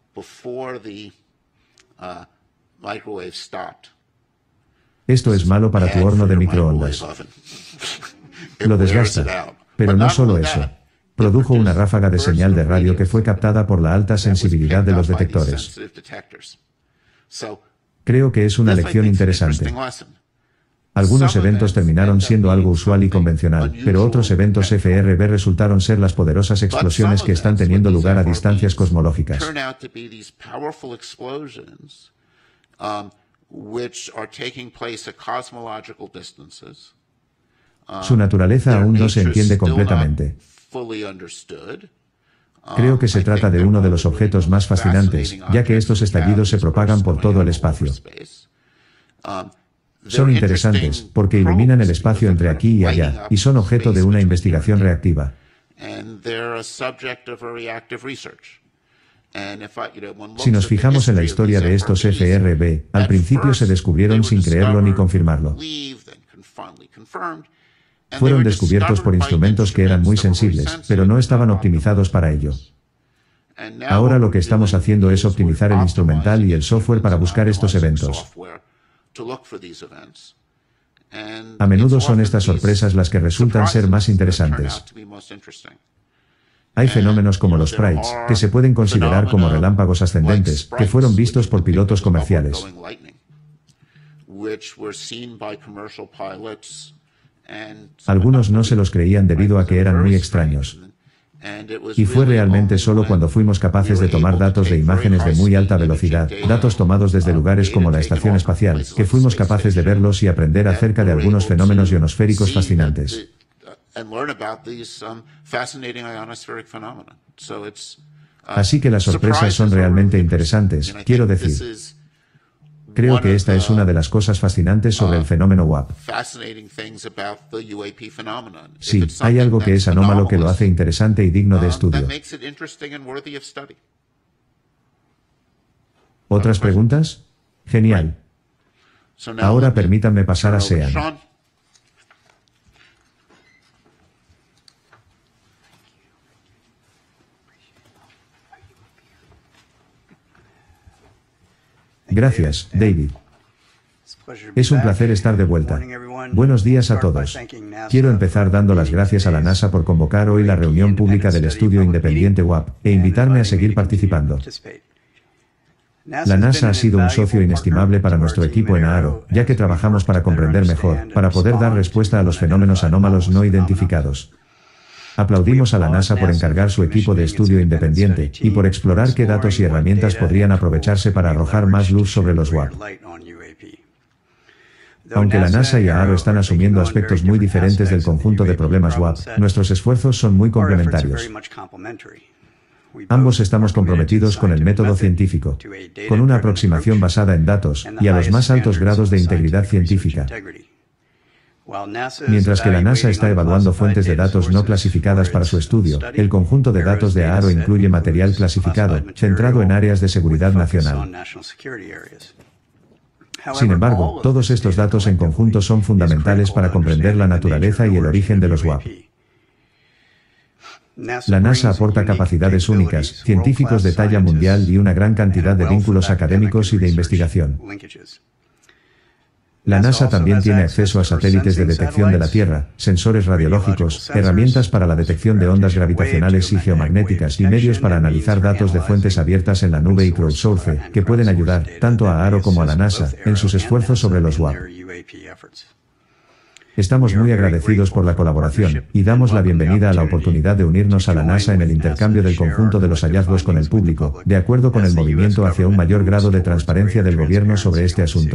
Esto es malo para tu horno de microondas. Lo desgasta. Pero no solo eso. Produjo una ráfaga de señal de radio que fue captada por la alta sensibilidad de los detectores. Creo que es una lección interesante. Algunos eventos terminaron siendo algo usual y convencional, pero otros eventos F R B resultaron ser las poderosas explosiones que están teniendo lugar a distancias cosmológicas. Su naturaleza aún no se entiende completamente. Creo que se trata de uno de los objetos más fascinantes, ya que estos estallidos se propagan por todo el espacio. Son interesantes, porque iluminan el espacio entre aquí y allá, y son objeto de una investigación reactiva. Si nos fijamos en la historia de estos F R B, al principio se descubrieron sin creerlo ni confirmarlo. Fueron descubiertos por instrumentos que eran muy sensibles, pero no estaban optimizados para ello. Ahora lo que estamos haciendo es optimizar el instrumental y el software para buscar estos eventos. A menudo son estas sorpresas las que resultan ser más interesantes. Hay fenómenos como los sprites, que se pueden considerar como relámpagos ascendentes, que fueron vistos por pilotos comerciales. Algunos no se los creían debido a que eran muy extraños. Y fue realmente solo cuando fuimos capaces de tomar datos de imágenes de muy alta velocidad, datos tomados desde lugares como la estación espacial, que fuimos capaces de verlos y aprender acerca de algunos fenómenos ionosféricos fascinantes. Así que las sorpresas son realmente interesantes, quiero decir. Creo que esta es una de las cosas fascinantes sobre el fenómeno W A P. Sí, hay algo que es anómalo que lo hace interesante y digno de estudio. ¿Otras preguntas? Genial. Ahora permítanme pasar a Sean. Gracias, David. Es un placer estar de vuelta. Buenos días a todos. Quiero empezar dando las gracias a la NASA por convocar hoy la reunión pública del estudio independiente W A P e invitarme a seguir participando. La NASA ha sido un socio inestimable para nuestro equipo en AARO, ya que trabajamos para comprender mejor, para poder dar respuesta a los fenómenos anómalos no identificados. Aplaudimos a la NASA por encargar su equipo de estudio independiente y por explorar qué datos y herramientas podrían aprovecharse para arrojar más luz sobre los W A P. Aunque la NASA y AARO están asumiendo aspectos muy diferentes del conjunto de problemas W A P, nuestros esfuerzos son muy complementarios. Ambos estamos comprometidos con el método científico, con una aproximación basada en datos y a los más altos grados de integridad científica. Mientras que la NASA está evaluando fuentes de datos no clasificadas para su estudio, el conjunto de datos de AARO incluye material clasificado, centrado en áreas de seguridad nacional. Sin embargo, todos estos datos en conjunto son fundamentales para comprender la naturaleza y el origen de los W A P. La NASA aporta capacidades únicas, científicos de talla mundial y una gran cantidad de vínculos académicos y de investigación. La NASA también tiene acceso a satélites de detección de la Tierra, sensores radiológicos, herramientas para la detección de ondas gravitacionales y geomagnéticas y medios para analizar datos de fuentes abiertas en la nube y crowdsource, que pueden ayudar, tanto a AARO como a la NASA, en sus esfuerzos sobre los W A P. Estamos muy agradecidos por la colaboración, y damos la bienvenida a la oportunidad de unirnos a la NASA en el intercambio del conjunto de los hallazgos con el público, de acuerdo con el movimiento hacia un mayor grado de transparencia del gobierno sobre este asunto.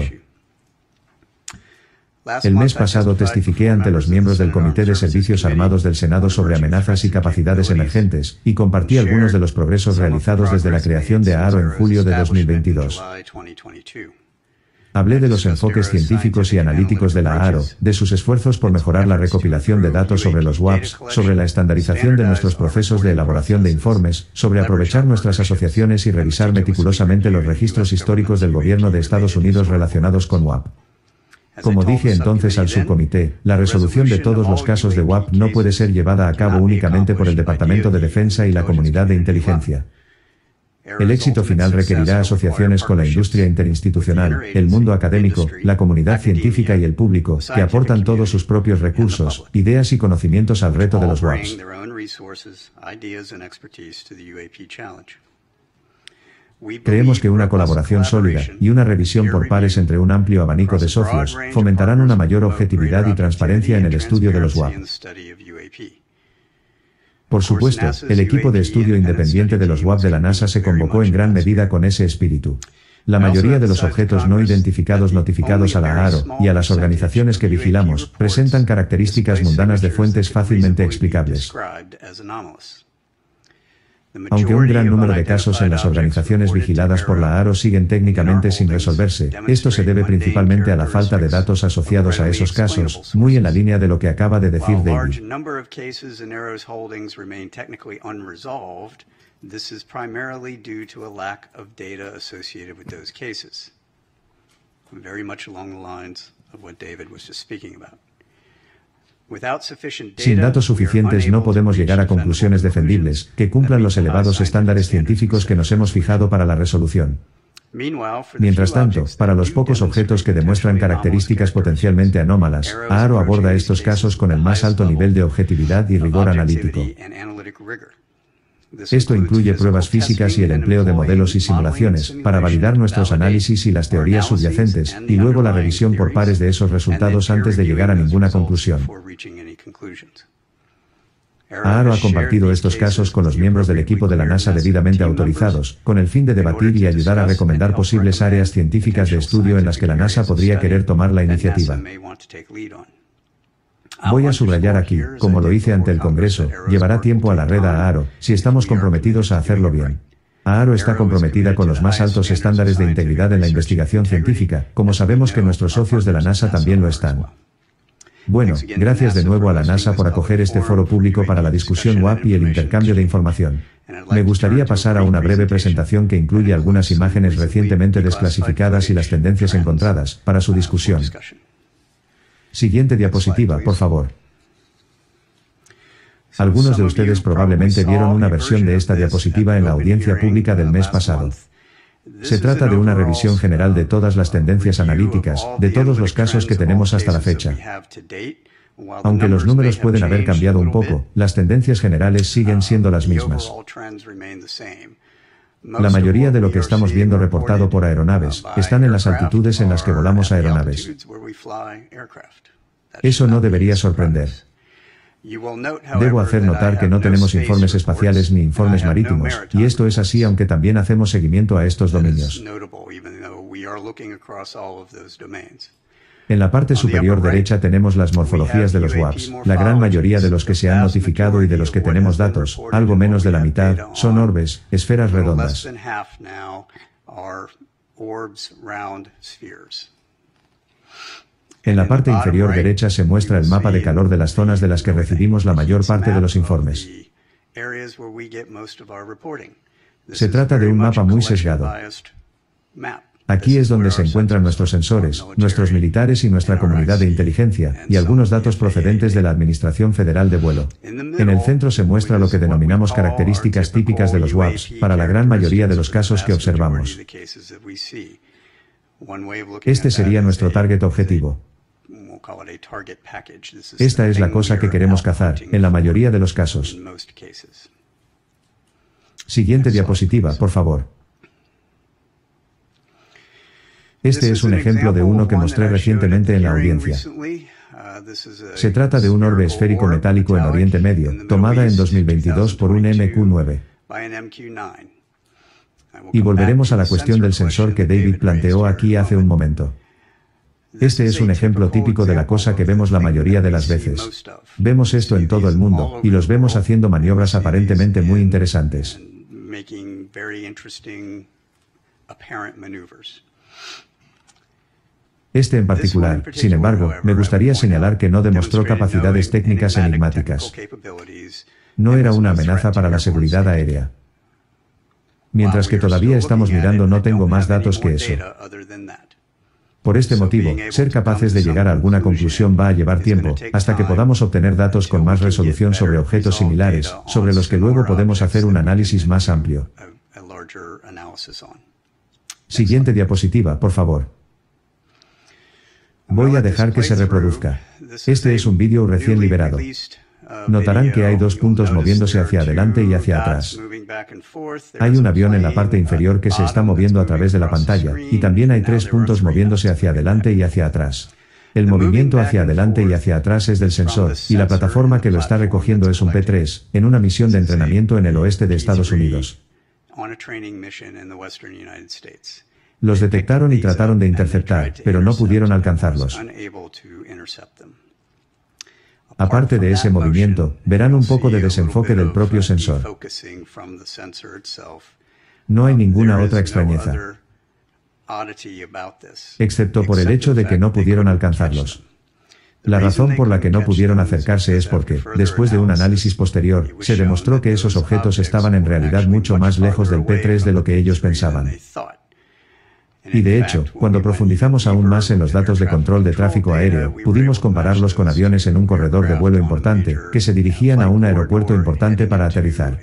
El mes pasado testifiqué ante los miembros del Comité de Servicios Armados del Senado sobre amenazas y capacidades emergentes, y compartí algunos de los progresos realizados desde la creación de AARO en julio de dos mil veintidós. Hablé de los enfoques científicos y analíticos de la AARO, de sus esfuerzos por mejorar la recopilación de datos sobre los W A Ps, sobre la estandarización de nuestros procesos de elaboración de informes, sobre aprovechar nuestras asociaciones y revisar meticulosamente los registros históricos del gobierno de Estados Unidos relacionados con W A P. Como dije entonces al subcomité, la resolución de todos los casos de W A P no puede ser llevada a cabo únicamente por el Departamento de Defensa y la comunidad de inteligencia. El éxito final requerirá asociaciones con la industria interinstitucional, el mundo académico, la comunidad científica y el público, que aportan todos sus propios recursos, ideas y conocimientos al reto de los W A Ps. Creemos que una colaboración sólida y una revisión por pares entre un amplio abanico de socios fomentarán una mayor objetividad y transparencia en el estudio de los W A P. Por supuesto, el equipo de estudio independiente de los W A P de la NASA se convocó en gran medida con ese espíritu. La mayoría de los objetos no identificados notificados a la AARO y a las organizaciones que vigilamos presentan características mundanas de fuentes fácilmente explicables. Aunque un gran número de casos en las organizaciones vigiladas por la AARO siguen técnicamente sin resolverse, esto se debe principalmente a la falta de datos asociados a esos casos, muy en la línea de lo que acaba de decir David. This is primarily due to a lack of data associated with those cases. Very much along the lines of what David was just speaking about. Sin datos suficientes no podemos llegar a conclusiones defendibles que cumplan los elevados estándares científicos que nos hemos fijado para la resolución. Mientras tanto, para los pocos objetos que demuestran características potencialmente anómalas, Aaro aborda estos casos con el más alto nivel de objetividad y rigor analítico. Esto incluye pruebas físicas y el empleo de modelos y simulaciones para validar nuestros análisis y las teorías subyacentes, y luego la revisión por pares de esos resultados antes de llegar a ninguna conclusión. Aaro ha compartido estos casos con los miembros del equipo de la NASA debidamente autorizados, con el fin de debatir y ayudar a recomendar posibles áreas científicas de estudio en las que la NASA podría querer tomar la iniciativa. Voy a subrayar aquí, como lo hice ante el Congreso, llevará tiempo a la red a Aaro, si estamos comprometidos a hacerlo bien. Aaro está comprometida con los más altos estándares de integridad en la investigación científica, como sabemos que nuestros socios de la NASA también lo están. Bueno, gracias de nuevo a la NASA por acoger este foro público para la discusión W A P y el intercambio de información. Me gustaría pasar a una breve presentación que incluye algunas imágenes recientemente desclasificadas y las tendencias encontradas, para su discusión. Siguiente diapositiva, por favor. Algunos de ustedes probablemente vieron una versión de esta diapositiva en la audiencia pública del mes pasado. Se trata de una revisión general de todas las tendencias analíticas, de todos los casos que tenemos hasta la fecha. Aunque los números pueden haber cambiado un poco, las tendencias generales siguen siendo las mismas. La mayoría de lo que estamos viendo reportado por aeronaves están en las altitudes en las que volamos aeronaves. Eso no debería sorprender. Debo hacer notar que no tenemos informes espaciales ni informes marítimos, y esto es así aunque también hacemos seguimiento a estos dominios. En la parte superior derecha tenemos las morfologías de los W A Ps. La gran mayoría de los que se han notificado y de los que tenemos datos, algo menos de la mitad, son orbes, esferas redondas. En la parte inferior derecha se muestra el mapa de calor de las zonas de las que recibimos la mayor parte de los informes. Se trata de un mapa muy sesgado. Aquí es donde se encuentran nuestros sensores, nuestros militares y nuestra comunidad de inteligencia, y algunos datos procedentes de la Administración Federal de Vuelo. En el centro se muestra lo que denominamos características típicas de los W A Ps, para la gran mayoría de los casos que observamos. Este sería nuestro target objetivo. Esta es la cosa que queremos cazar, en la mayoría de los casos. Siguiente diapositiva, por favor. Este es un ejemplo de uno que mostré recientemente en la audiencia. Se trata de un orbe esférico metálico en Oriente Medio, tomada en dos mil veintidós por un M Q nueve. Y volveremos a la cuestión del sensor que David planteó aquí hace un momento. Este es un ejemplo típico de la cosa que vemos la mayoría de las veces. Vemos esto en todo el mundo, y los vemos haciendo maniobras aparentemente muy interesantes. Este en particular, sin embargo, me gustaría señalar que no demostró capacidades técnicas enigmáticas. No era una amenaza para la seguridad aérea. Mientras que todavía estamos mirando, no tengo más datos que eso. Por este motivo, ser capaces de llegar a alguna conclusión va a llevar tiempo, hasta que podamos obtener datos con más resolución sobre objetos similares, sobre los que luego podemos hacer un análisis más amplio. Siguiente diapositiva, por favor. Voy a dejar que se reproduzca. Este es un vídeo recién liberado. Notarán que hay dos puntos moviéndose hacia adelante y hacia atrás. Hay un avión en la parte inferior que se está moviendo a través de la pantalla, y también hay tres puntos moviéndose hacia adelante y hacia atrás. El movimiento hacia adelante y hacia atrás es del sensor, y la plataforma que lo está recogiendo es un P tres, en una misión de entrenamiento en el oeste de Estados Unidos. Los detectaron y trataron de interceptar, pero no pudieron alcanzarlos. Aparte de ese movimiento, verán un poco de desenfoque del propio sensor. No hay ninguna otra extrañeza, excepto por el hecho de que no pudieron alcanzarlos. La razón por la que no pudieron acercarse es porque, después de un análisis posterior, se demostró que esos objetos estaban en realidad mucho más lejos del P tres de lo que ellos pensaban. Y de hecho, cuando profundizamos aún más en los datos de control de tráfico aéreo, pudimos compararlos con aviones en un corredor de vuelo importante, que se dirigían a un aeropuerto importante para aterrizar.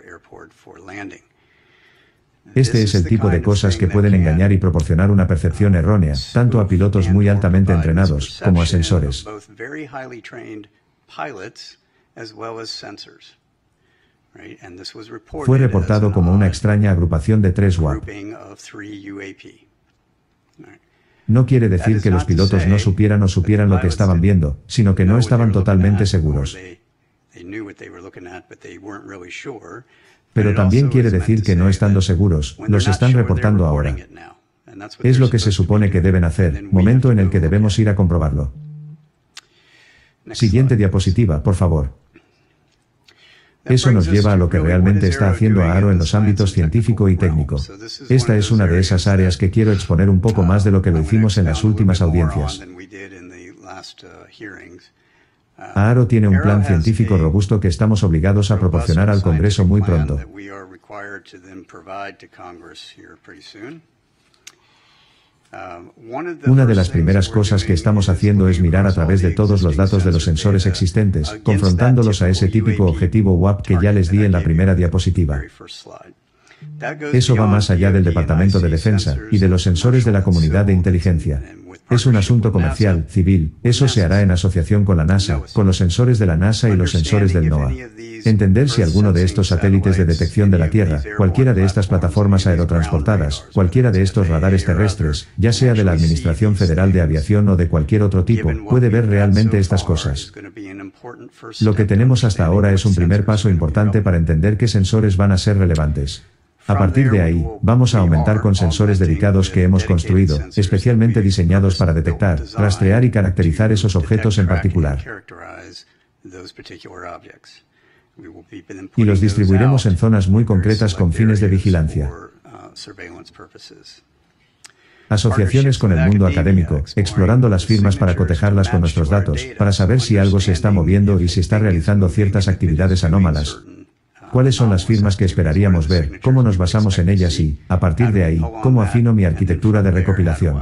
Este es el tipo de cosas que pueden engañar y proporcionar una percepción errónea, tanto a pilotos muy altamente entrenados, como a sensores. Fue reportado como una extraña agrupación de tres U A P. No quiere decir que los pilotos no supieran o supieran lo que estaban viendo, sino que no estaban totalmente seguros. Pero también quiere decir que no estando seguros, los están reportando ahora. Es lo que se supone que deben hacer, momento en el que debemos ir a comprobarlo. Siguiente diapositiva, por favor. Eso nos lleva a lo que realmente está haciendo AARO en los ámbitos científico y técnico. Esta es una de esas áreas que quiero exponer un poco más de lo que lo hicimos en las últimas audiencias. AARO tiene un plan científico robusto que estamos obligados a proporcionar al Congreso muy pronto. Una de las primeras cosas que estamos haciendo es mirar a través de todos los datos de los sensores existentes, confrontándolos a ese típico objetivo U A P que ya les di en la primera diapositiva. Eso va más allá del Departamento de Defensa y de los sensores de la comunidad de inteligencia. Es un asunto comercial, civil, eso se hará en asociación con la NASA, con los sensores de la NASA y los sensores del NOAA. Entender si alguno de estos satélites de detección de la Tierra, cualquiera de estas plataformas aerotransportadas, cualquiera de estos radares terrestres, ya sea de la Administración Federal de Aviación o de cualquier otro tipo, puede ver realmente estas cosas. Lo que tenemos hasta ahora es un primer paso importante para entender qué sensores van a ser relevantes. A partir de ahí, vamos a aumentar con sensores dedicados que hemos construido, especialmente diseñados para detectar, rastrear y caracterizar esos objetos en particular. Y los distribuiremos en zonas muy concretas con fines de vigilancia. Asociaciones con el mundo académico, explorando las firmas para cotejarlas con nuestros datos, para saber si algo se está moviendo y si está realizando ciertas actividades anómalas. ¿Cuáles son las firmas que esperaríamos ver? ¿Cómo nos basamos en ellas y, a partir de ahí, cómo afino mi arquitectura de recopilación?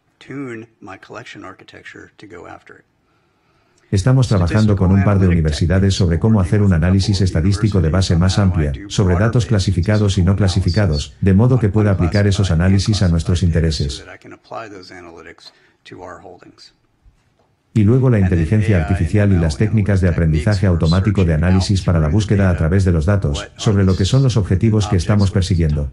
Estamos trabajando con un par de universidades sobre cómo hacer un análisis estadístico de base más amplia, sobre datos clasificados y no clasificados, de modo que pueda aplicar esos análisis a nuestros intereses. Y luego la inteligencia artificial y las técnicas de aprendizaje automático de análisis para la búsqueda a través de los datos, sobre lo que son los objetivos que estamos persiguiendo.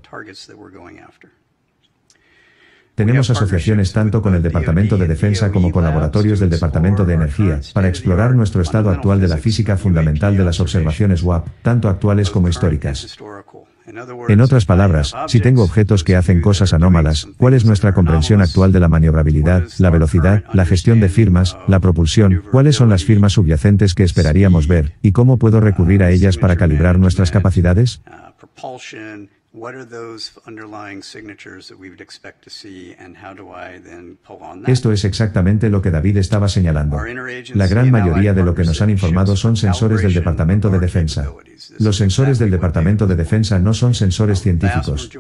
Tenemos asociaciones tanto con el Departamento de Defensa como con laboratorios del Departamento de Energía, para explorar nuestro estado actual de la física fundamental de las observaciones U A P, tanto actuales como históricas. En otras palabras, si tengo objetos que hacen cosas anómalas, ¿cuál es nuestra comprensión actual de la maniobrabilidad, la velocidad, la gestión de firmas, la propulsión? ¿Cuáles son las firmas subyacentes que esperaríamos ver, y cómo puedo recurrir a ellas para calibrar nuestras capacidades? Esto es exactamente lo que David estaba señalando. La gran mayoría de lo que nos han informado son sensores del Departamento de Defensa. Los sensores del Departamento de Defensa no son sensores científicos.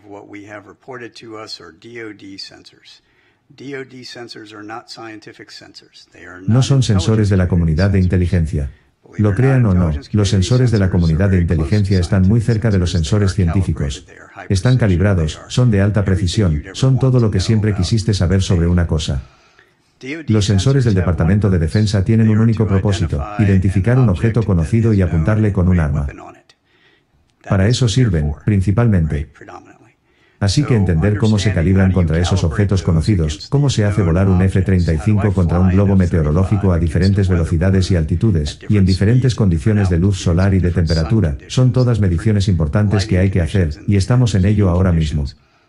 No son sensores de la comunidad de inteligencia. Lo crean o no, los sensores de la comunidad de inteligencia están muy cerca de los sensores científicos. Están calibrados, son de alta precisión, son todo lo que siempre quisiste saber sobre una cosa. Los sensores del Departamento de Defensa tienen un único propósito, identificar un objeto conocido y apuntarle con un arma. Para eso sirven, principalmente. Así que entender cómo se calibran contra esos objetos conocidos, cómo se hace volar un F treinta y cinco contra un globo meteorológico a diferentes velocidades y altitudes, y en diferentes condiciones de luz solar y de temperatura, son todas mediciones importantes que hay que hacer, y estamos en ello ahora mismo.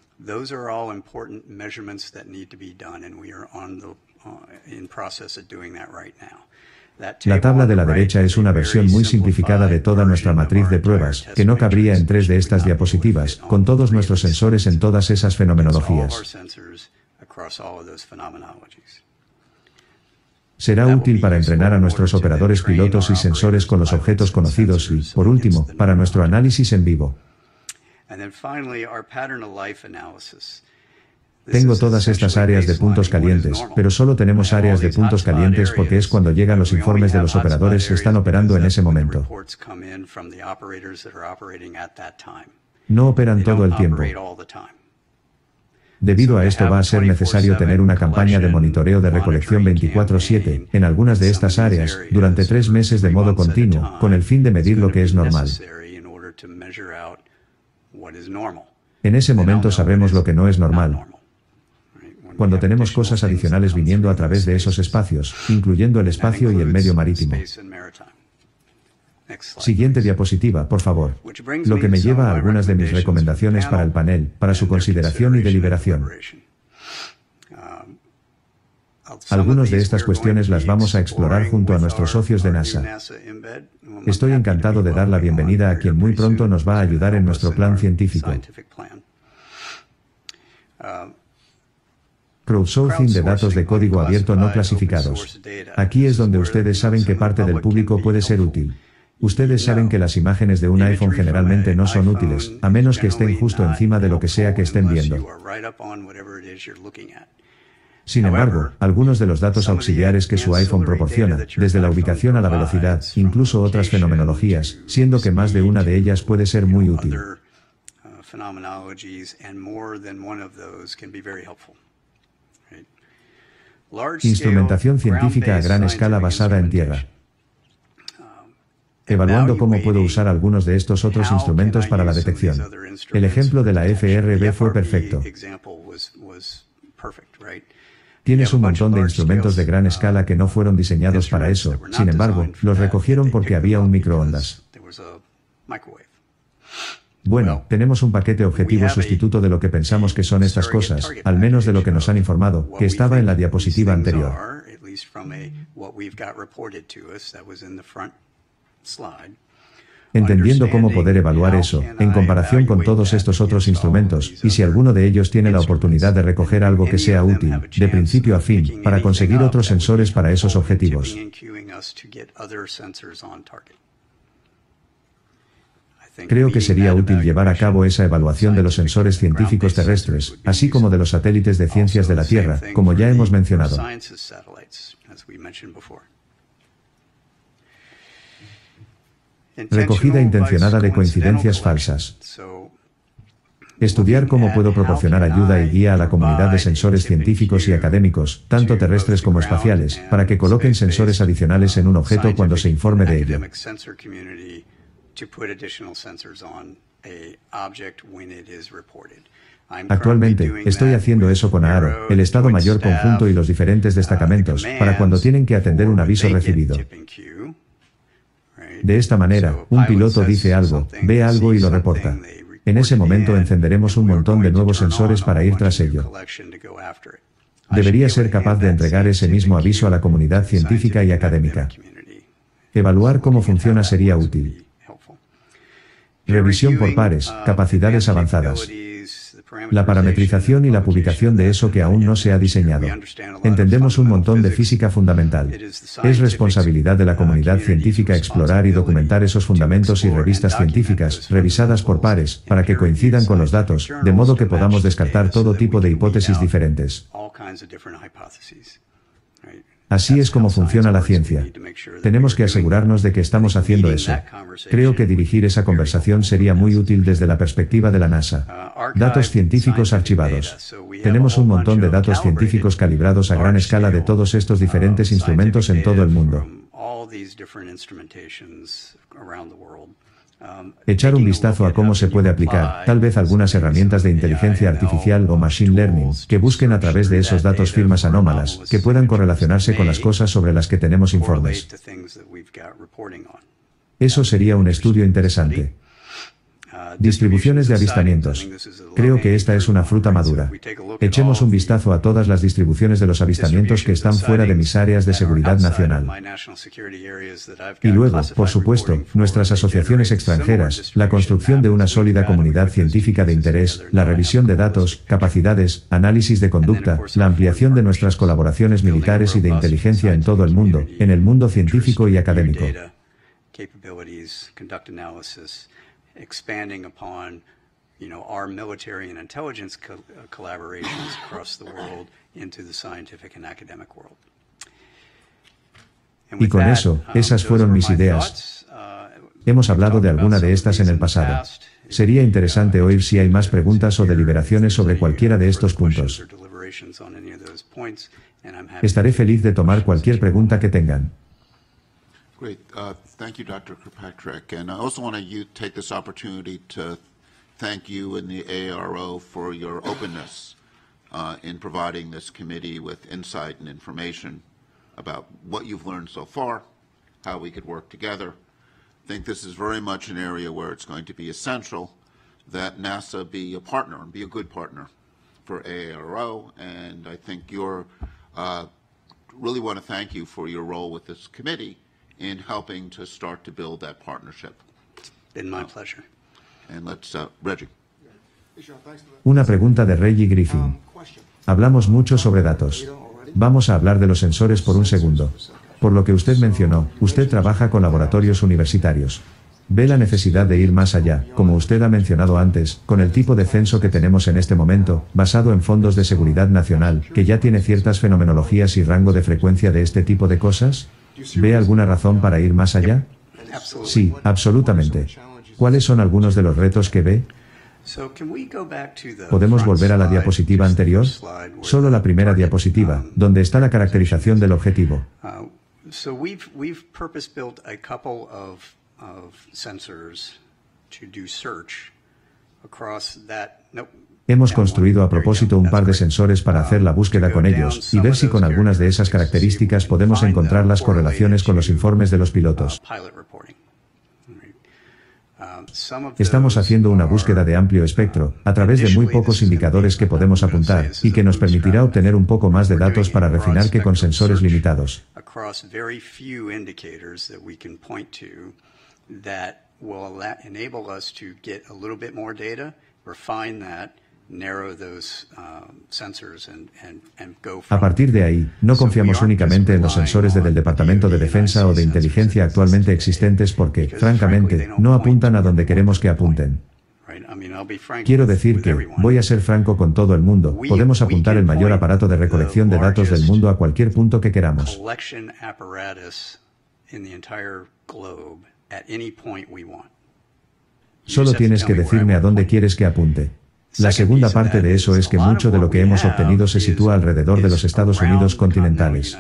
La tabla de la derecha es una versión muy simplificada de toda nuestra matriz de pruebas, que no cabría en tres de estas diapositivas, con todos nuestros sensores en todas esas fenomenologías. Será útil para entrenar a nuestros operadores pilotos y sensores con los objetos conocidos y, por último, para nuestro análisis en vivo. Tengo todas estas áreas de puntos calientes, pero solo tenemos áreas de puntos calientes porque es cuando llegan los informes de los operadores que están operando en ese momento. No operan todo el tiempo. Debido a esto va a ser necesario tener una campaña de monitoreo de recolección veinticuatro siete en algunas de estas áreas, durante tres meses de modo continuo, con el fin de medir lo que es normal. En ese momento sabremos lo que no es normal. Cuando tenemos cosas adicionales viniendo a través de esos espacios, incluyendo el espacio y el medio marítimo. Siguiente diapositiva, por favor. Lo que me lleva a algunas de mis recomendaciones para el panel, para su consideración y deliberación. Algunas de estas cuestiones las vamos a explorar junto a nuestros socios de NASA. Estoy encantado de dar la bienvenida a quien muy pronto nos va a ayudar en nuestro plan científico. Crowdsourcing de datos de código abierto no clasificados. Aquí es donde ustedes saben que parte del público puede ser útil. Ustedes saben que las imágenes de un iPhone generalmente no son útiles, a menos que estén justo encima de lo que sea que estén viendo. Sin embargo, algunos de los datos auxiliares que su iPhone proporciona, desde la ubicación a la velocidad, incluso otras fenomenologías, siendo que más de una de ellas puede ser muy útil. Instrumentación científica a gran escala basada en tierra. Evaluando cómo puedo usar algunos de estos otros instrumentos para la detección. El ejemplo de la F R B fue perfecto. Tienes un montón de instrumentos de gran escala que no fueron diseñados para eso, sin embargo, los recogieron porque había un microondas. Bueno, tenemos un paquete objetivo sustituto de lo que pensamos que son estas cosas, al menos de lo que nos han informado, que estaba en la diapositiva anterior. Entendiendo cómo poder evaluar eso, en comparación con todos estos otros instrumentos, y si alguno de ellos tiene la oportunidad de recoger algo que sea útil, de principio a fin, para conseguir otros sensores para esos objetivos. Creo que sería útil llevar a cabo esa evaluación de los sensores científicos terrestres, así como de los satélites de ciencias de la Tierra, como ya hemos mencionado. Recogida intencionada de coincidencias falsas. Estudiar cómo puedo proporcionar ayuda y guía a la comunidad de sensores científicos y académicos, tanto terrestres como espaciales, para que coloquen sensores adicionales en un objeto cuando se informe de ello. Actualmente, estoy haciendo eso con A A R O, el Estado Mayor Conjunto y los diferentes destacamentos, para cuando tienen que atender un aviso recibido. De esta manera, un piloto dice algo, ve algo y lo reporta. En ese momento encenderemos un montón de nuevos sensores para ir tras ello. Debería ser capaz de entregar ese mismo aviso a la comunidad científica y académica. Evaluar cómo funciona sería útil. Revisión por pares, capacidades avanzadas. La parametrización y la publicación de eso que aún no se ha diseñado. Entendemos un montón de física fundamental. Es responsabilidad de la comunidad científica explorar y documentar esos fundamentos y revistas científicas, revisadas por pares, para que coincidan con los datos, de modo que podamos descartar todo tipo de hipótesis diferentes. Así es como funciona la ciencia. Tenemos que asegurarnos de que estamos haciendo eso. Creo que dirigir esa conversación sería muy útil desde la perspectiva de la NASA. Datos científicos archivados. Tenemos un montón de datos científicos calibrados a gran escala de todos estos diferentes instrumentos en todo el mundo. Echar un vistazo a cómo se puede aplicar, tal vez algunas herramientas de inteligencia artificial o machine learning, que busquen a través de esos datos firmas anómalas, que puedan correlacionarse con las cosas sobre las que tenemos informes. Eso sería un estudio interesante. Distribuciones de avistamientos. Creo que esta es una fruta madura. Echemos un vistazo a todas las distribuciones de los avistamientos que están fuera de mis áreas de seguridad nacional. Y luego, por supuesto, nuestras asociaciones extranjeras, la construcción de una sólida comunidad científica de interés, la revisión de datos, capacidades, análisis de conducta, la ampliación de nuestras colaboraciones militares y de inteligencia en todo el mundo, en el mundo científico y académico. Expanding upon, you know, our military and intelligence co uh, collaborations across the world into the scientific and academic world. Y con eso, esas fueron mis ideas. Hemos hablado de alguna de estas en el pasado. Sería interesante oír si hay más preguntas o deliberaciones sobre cualquiera de estos puntos. Estaré feliz de tomar cualquier pregunta que tengan. Great. Uh, thank you, Doctor Kirkpatrick. And I also want to you take this opportunity to thank you and the A R O for your openness uh, in providing this committee with insight and information about what you've learned so far, how we could work together. I think this is very much an area where it's going to be essential that NASA be a partner and be a good partner for A R O. And I think you're uh, really want to thank you for your role with this committee in helping to start to build that partnership. It's been my pleasure. And let's, uh, Reggie. Una pregunta de Reggie Griffin. Hablamos mucho sobre datos. Vamos a hablar de los sensores por un segundo. Por lo que usted mencionó, usted trabaja con laboratorios universitarios. ¿Ve la necesidad de ir más allá, como usted ha mencionado antes, con el tipo de censo que tenemos en este momento, basado en fondos de seguridad nacional, que ya tiene ciertas fenomenologías y rango de frecuencia de este tipo de cosas? ¿Ve alguna razón para ir más allá? Sí, absolutamente. ¿Cuáles son algunos de los retos que ve? ¿Podemos volver a la diapositiva anterior? Solo la primera diapositiva, donde está la caracterización del objetivo. Hemos construido a propósito un par de sensores para hacer la búsqueda con ellos, y ver si con algunas de esas características podemos encontrar las correlaciones con los informes de los pilotos. Estamos haciendo una búsqueda de amplio espectro, a través de muy pocos indicadores que podemos apuntar, y que nos permitirá obtener un poco más de datos para refinar que con sensores limitados. A partir de ahí, no confiamos únicamente en los sensores del Departamento de Defensa o de inteligencia actualmente existentes porque, francamente, no apuntan a donde queremos que apunten. Quiero decir que, voy a ser franco con todo el mundo, podemos apuntar el mayor aparato de recolección de datos del mundo a cualquier punto que queramos. Solo tienes que decirme a dónde quieres que apunte. La segunda parte de eso es que mucho de lo que hemos obtenido se sitúa alrededor de los Estados Unidos continentales.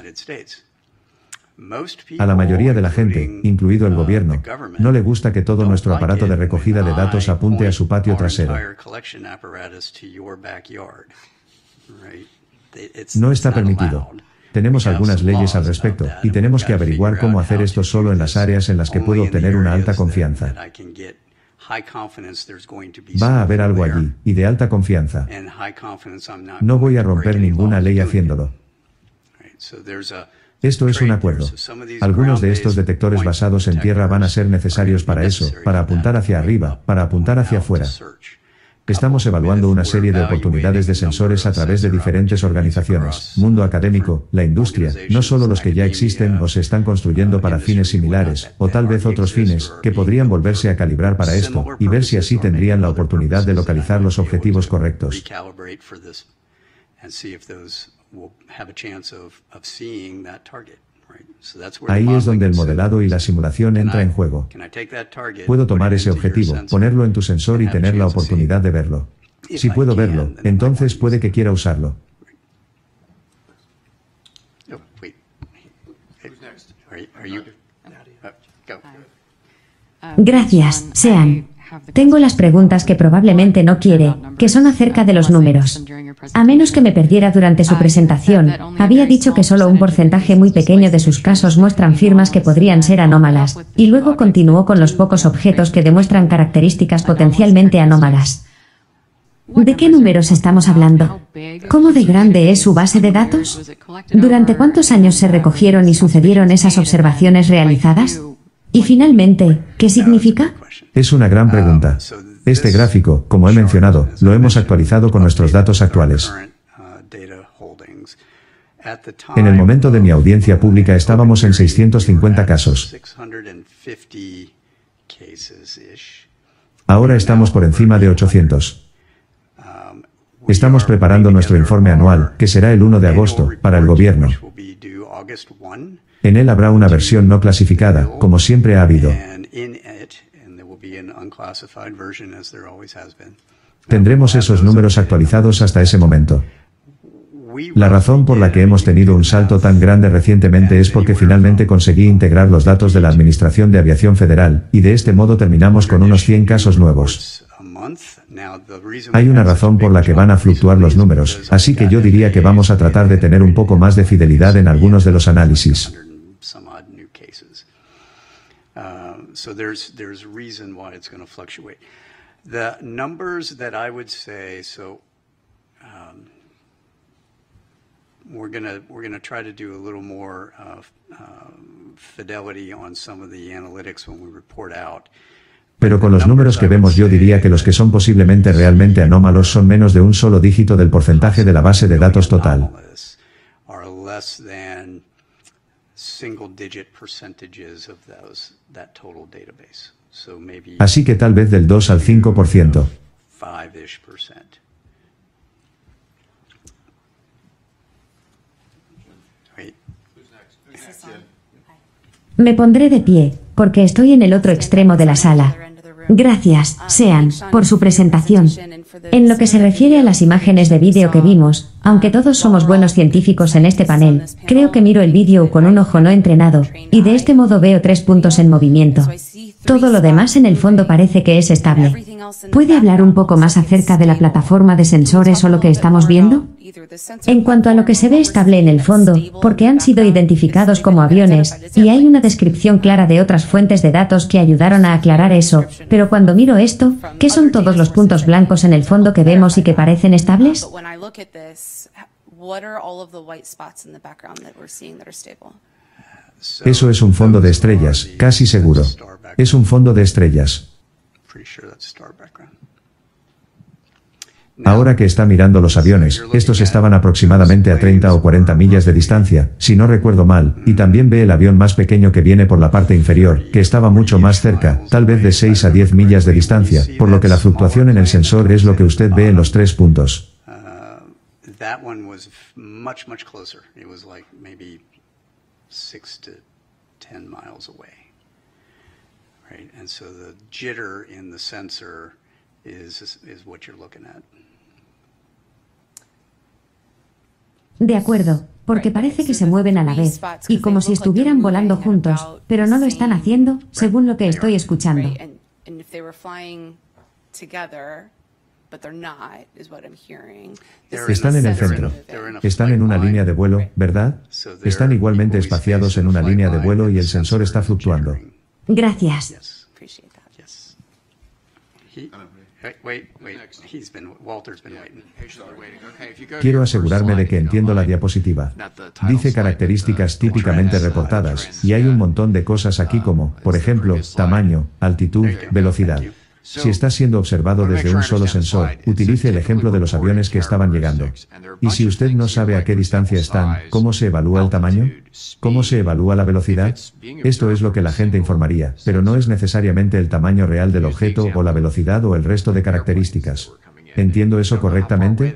A la mayoría de la gente, incluido el gobierno, no le gusta que todo nuestro aparato de recogida de datos apunte a su patio trasero. No está permitido. Tenemos algunas leyes al respecto, y tenemos que averiguar cómo hacer esto solo en las áreas en las que puedo obtener una alta confianza. Va a haber algo allí, y de alta confianza. No voy a romper ninguna ley haciéndolo. Esto es un acuerdo. Algunos de estos detectores basados en tierra van a ser necesarios para eso, para apuntar hacia arriba, para apuntar hacia afuera. Estamos evaluando una serie de oportunidades de sensores a través de diferentes organizaciones, mundo académico, la industria, no solo los que ya existen o se están construyendo para fines similares, o tal vez otros fines, que podrían volverse a calibrar para esto, y ver si así tendrían la oportunidad de localizar los objetivos correctos. Ahí es donde el modelado y la simulación entra en juego. Puedo tomar ese objetivo, ponerlo en tu sensor y tener la oportunidad de verlo. Si puedo verlo, entonces puede que quiera usarlo. Gracias, Sean. Tengo las preguntas que probablemente no quiere, que son acerca de los números. A menos que me perdiera durante su presentación, había dicho que solo un porcentaje muy pequeño de sus casos muestran firmas que podrían ser anómalas, y luego continuó con los pocos objetos que demuestran características potencialmente anómalas. ¿De qué números estamos hablando? ¿Cómo de grande es su base de datos? ¿Durante cuántos años se recogieron y sucedieron esas observaciones realizadas? Y finalmente, ¿qué significa? Es una gran pregunta. Este gráfico, como he mencionado, lo hemos actualizado con nuestros datos actuales. En el momento de mi audiencia pública estábamos en seiscientos cincuenta casos. Ahora estamos por encima de ochocientos. Estamos preparando nuestro informe anual, que será el uno de agosto, para el gobierno. En él habrá una versión no clasificada, como siempre ha habido. Tendremos esos números actualizados hasta ese momento. La razón por la que hemos tenido un salto tan grande recientemente es porque finalmente conseguí integrar los datos de la Administración de Aviación Federal, y de este modo terminamos con unos cien casos nuevos. Hay una razón por la que van a fluctuar los números, así que yo diría que vamos a tratar de tener un poco más de fidelidad en algunos de los análisis. We're gonna we're gonna try to do a little more uh, uh, fidelity on some of the analytics when we report out. Pero con los números que vemos yo diría que los que son posiblemente realmente anómalos son menos de un solo dígito del porcentaje de la base de datos total. Así que tal vez del dos al cinco por ciento. Me pondré de pie, porque estoy en el otro extremo de la sala. Gracias, Sean, por su presentación. En lo que se refiere a las imágenes de vídeo que vimos, aunque todos somos buenos científicos en este panel, creo que miro el vídeo con un ojo no entrenado, y de este modo veo tres puntos en movimiento. Todo lo demás en el fondo parece que es estable. ¿Puede hablar un poco más acerca de la plataforma de sensores o lo que estamos viendo? En cuanto a lo que se ve estable en el fondo, porque han sido identificados como aviones, y hay una descripción clara de otras fuentes de datos que ayudaron a aclarar eso, pero cuando miro esto, ¿qué son todos los puntos blancos en el fondo que vemos y que parecen estables? Eso es un fondo de estrellas, casi seguro. Es un fondo de estrellas. Ahora que está mirando los aviones, estos estaban aproximadamente a treinta o cuarenta millas de distancia, si no recuerdo mal, y también ve el avión más pequeño que viene por la parte inferior, que estaba mucho más cerca, tal vez de seis a diez millas de distancia, por lo que la fluctuación en el sensor es lo que usted ve en los tres puntos. six to ten miles away, right? And so the jitter in the sensor is is what you're looking at. De acuerdo, porque parece que se mueven a la vez, y como si estuvieran volando juntos, pero no lo están haciendo, según lo que estoy escuchando. Están en el centro. Están en una línea de vuelo, ¿verdad? Están igualmente espaciados en una línea de vuelo y el sensor está fluctuando. Gracias. Quiero asegurarme de que entiendo la diapositiva. Dice características típicamente reportadas, y hay un montón de cosas aquí como, por ejemplo, tamaño, altitud, velocidad. Si está siendo observado desde un solo sensor, utilice el ejemplo de los aviones que estaban llegando. Y si usted no sabe a qué distancia están, ¿cómo se evalúa el tamaño? ¿Cómo se evalúa la velocidad? Esto es lo que la gente informaría, pero no es necesariamente el tamaño real del objeto o la velocidad o el resto de características. ¿Entiendo eso correctamente?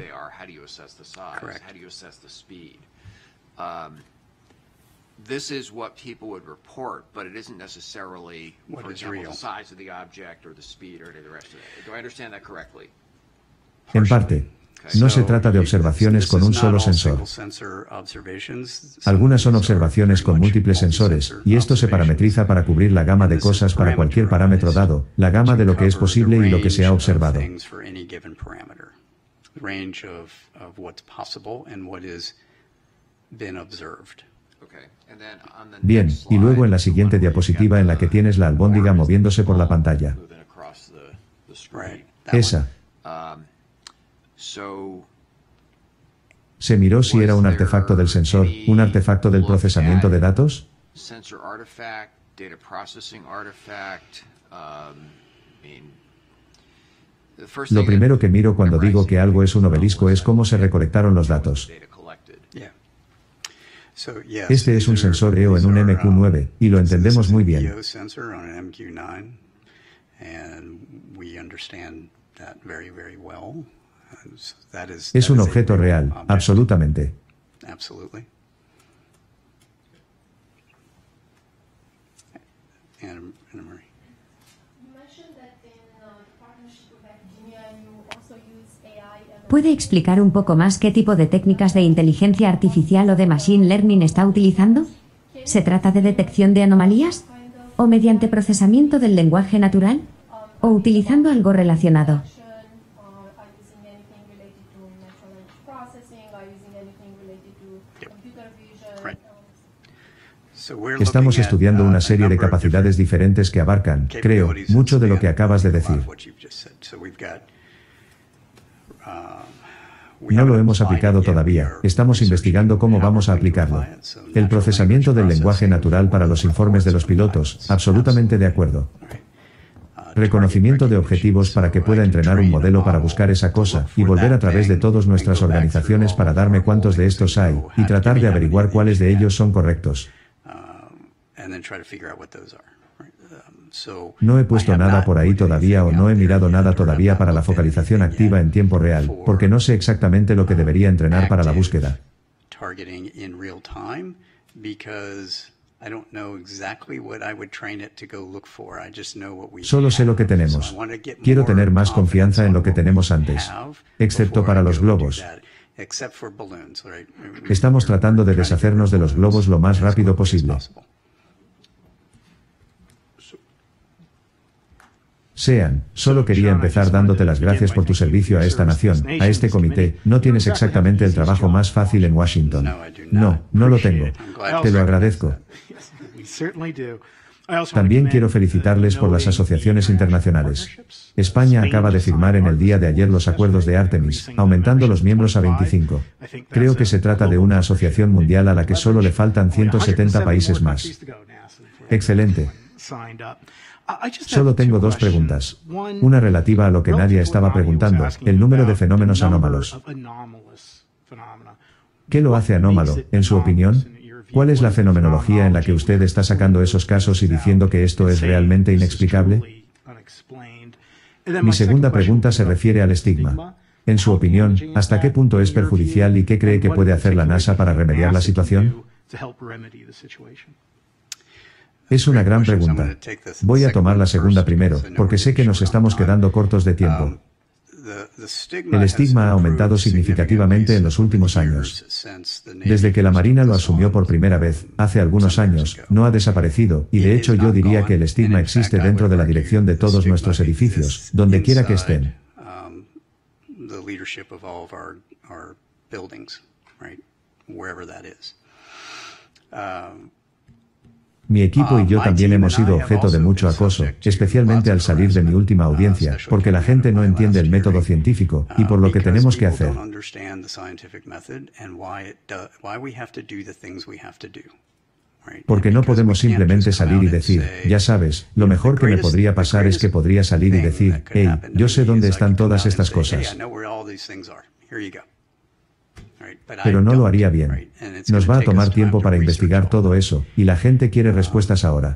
This is what people would report, but it isn't necessarily, for example, the size of the object or the speed or any of the rest of it. Do I understand that correctly? En parte. No se trata de observaciones con un solo sensor. Algunas son observaciones con múltiples sensores, y esto se parametriza para cubrir la gama de cosas para cualquier parámetro dado, la gama de lo que es posible y lo que se ha observado. Bien, y luego en la siguiente diapositiva en la que tienes la albóndiga moviéndose por la pantalla. Esa. ¿Se miró si era un artefacto del sensor, un artefacto del procesamiento de datos? Lo primero que miro cuando digo que algo es un obelisco es cómo se recolectaron los datos. Este es un sensor E O en un M Q nueve, y lo entendemos muy bien. Es un objeto real, absolutamente. ¿Puede explicar un poco más qué tipo de técnicas de inteligencia artificial o de machine learning está utilizando? ¿Se trata de detección de anomalías? ¿O mediante procesamiento del lenguaje natural? ¿O utilizando algo relacionado? Estamos estudiando una serie de capacidades diferentes que abarcan, creo, mucho de lo que acabas de decir. No lo hemos aplicado todavía, estamos investigando cómo vamos a aplicarlo. El procesamiento del lenguaje natural para los informes de los pilotos, absolutamente de acuerdo. Reconocimiento de objetivos para que pueda entrenar un modelo para buscar esa cosa, y volver a través de todas nuestras organizaciones para darme cuántos de estos hay, y tratar de averiguar cuáles de ellos son correctos. No he puesto nada por ahí todavía o no he mirado nada todavía para la focalización activa en tiempo real, porque no sé exactamente lo que debería entrenar para la búsqueda. Solo sé lo que tenemos. Quiero tener más confianza en lo que tenemos antes, excepto para los globos. Estamos tratando de deshacernos de los globos lo más rápido posible. Sean, solo quería empezar dándote las gracias por tu servicio a esta nación, a este comité. No tienes exactamente el trabajo más fácil en Washington. No, no lo tengo. Te lo agradezco. También quiero felicitarles por las asociaciones internacionales. España acaba de firmar en el día de ayer los acuerdos de Artemis, aumentando los miembros a veinticinco. Creo que se trata de una asociación mundial a la que solo le faltan ciento setenta países más. Excelente. Solo tengo dos preguntas. Una relativa a lo que Nadia estaba preguntando, el número de fenómenos anómalos. ¿Qué lo hace anómalo, en su opinión? ¿Cuál es la fenomenología en la que usted está sacando esos casos y diciendo que esto es realmente inexplicable? Mi segunda pregunta se refiere al estigma. En su opinión, ¿hasta qué punto es perjudicial y qué cree que puede hacer la NASA para remediar la situación? Es una gran pregunta. Voy a tomar la segunda primero, porque sé que nos estamos quedando cortos de tiempo. El estigma ha aumentado significativamente en los últimos años. Desde que la Marina lo asumió por primera vez, hace algunos años, no ha desaparecido, y de hecho yo diría que el estigma existe dentro de la dirección de todos nuestros edificios, donde quiera que estén. Mi equipo y yo también hemos sido objeto de mucho acoso, especialmente al salir de mi última audiencia, porque la gente no entiende el método científico, y por lo que tenemos que hacer. Porque no podemos simplemente salir y decir, ya sabes, lo mejor que me podría pasar es que podría salir y decir, hey, yo sé dónde están todas estas cosas. Pero no lo haría bien. Nos va a tomar tiempo para investigar todo eso, y la gente quiere respuestas ahora.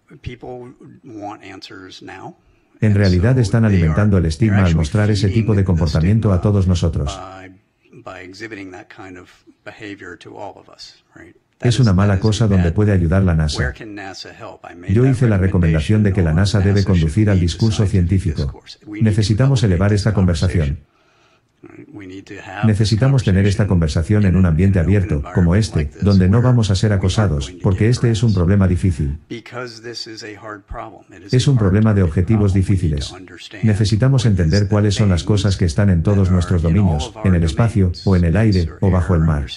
En realidad están alimentando el estigma al mostrar ese tipo de comportamiento a todos nosotros. Es una mala cosa donde puede ayudar la NASA. Yo hice la recomendación de que la NASA debe conducir al discurso científico. Necesitamos elevar esta conversación. Necesitamos tener esta conversación en un ambiente abierto, como este, donde no vamos a ser acosados, porque este es un problema difícil. Es un problema de objetivos difíciles. Necesitamos entender cuáles son las cosas que están en todos nuestros dominios, en el espacio, o en el aire, o bajo el mar.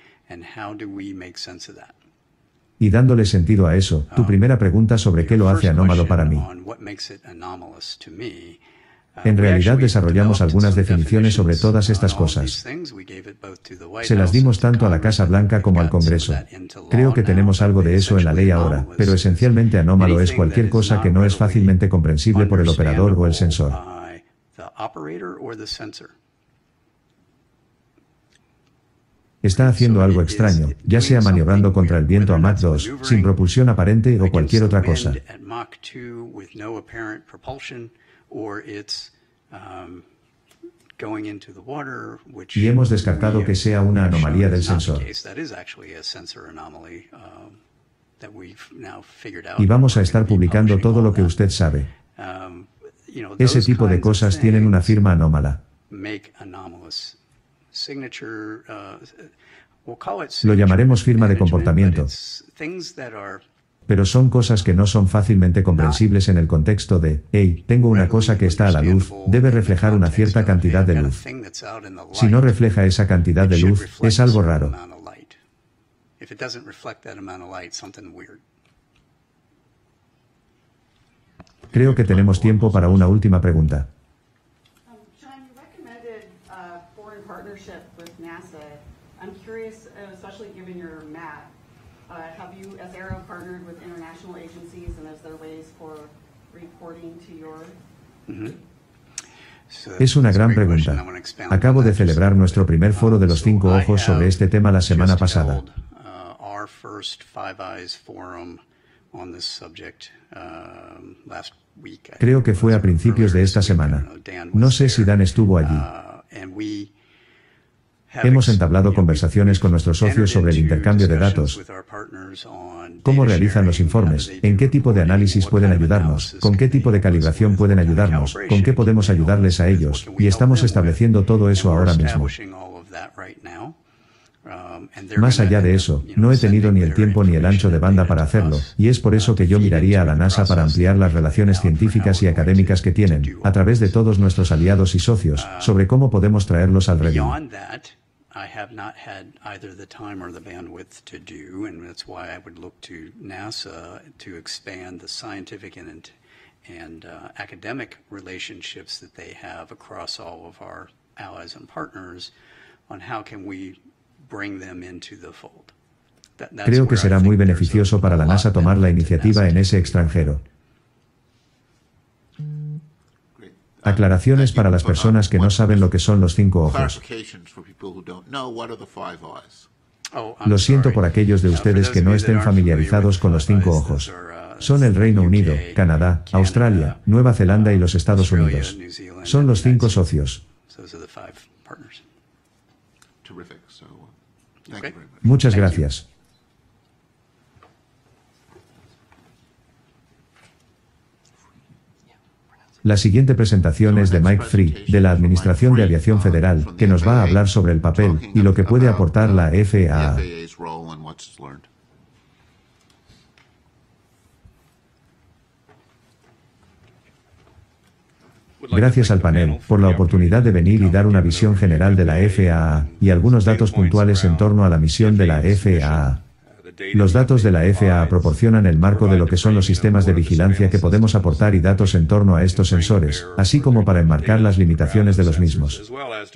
Y dándole sentido a eso, tu primera pregunta sobre qué lo hace anómalo para mí. En realidad desarrollamos algunas definiciones sobre todas estas cosas. Se las dimos tanto a la Casa Blanca como al Congreso. Creo que tenemos algo de eso en la ley ahora, pero esencialmente anómalo es cualquier cosa que no es fácilmente comprensible por el operador o el sensor. Está haciendo algo extraño, ya sea maniobrando contra el viento a Mach dos, sin propulsión aparente o cualquier otra cosa. Y hemos descartado que sea una anomalía del sensor. Y vamos a estar publicando todo lo que usted sabe. Ese tipo de cosas tienen una firma anómala. Lo llamaremos firma de comportamiento. Pero son cosas que no son fácilmente comprensibles en el contexto de, hey, tengo una cosa que está a la luz, debe reflejar una cierta cantidad de luz. Si no refleja esa cantidad de luz, es algo raro. Creo que tenemos tiempo para una última pregunta. Es una gran pregunta. Acabo de celebrar nuestro primer foro de los cinco ojos sobre este tema la semana pasada. Creo que fue a principios de esta semana. No sé si Dan estuvo allí. Hemos entablado conversaciones con nuestros socios sobre el intercambio de datos, cómo realizan los informes, en qué tipo de análisis pueden ayudarnos, con qué tipo de calibración pueden ayudarnos, con qué podemos ayudarles a ellos, y estamos estableciendo todo eso ahora mismo. Más allá de eso, no he tenido ni el tiempo ni el ancho de banda para hacerlo, y es por eso que yo miraría a la NASA para ampliar las relaciones científicas y académicas que tienen, a través de todos nuestros aliados y socios, sobre cómo podemos traerlos al redil. I have not had either the time or the bandwidth to do, and that's why I would look to NASA to expand the scientific and, and uh, academic relationships that they have across all of our allies and partners on how can we bring them into the fold. That, that's Creo que será muy beneficioso para la NASA tomar la iniciativa en ese extranjero. Aclaraciones para las personas que no saben lo que son los cinco ojos. Lo siento por aquellos de ustedes que no estén familiarizados con los cinco ojos. Son el Reino Unido, Canadá, Australia, Nueva Zelanda y los Estados Unidos. Son los cinco socios. Muchas gracias. La siguiente presentación es de Mike Free, de la Administración de Aviación Federal, que nos va a hablar sobre el papel y lo que puede aportar la F A A. Gracias al panel, por la oportunidad de venir y dar una visión general de la F A A, y algunos datos puntuales en torno a la misión de la F A A. Los datos de la F A A proporcionan el marco de lo que son los sistemas de vigilancia que podemos aportar y datos en torno a estos sensores, así como para enmarcar las limitaciones de los mismos.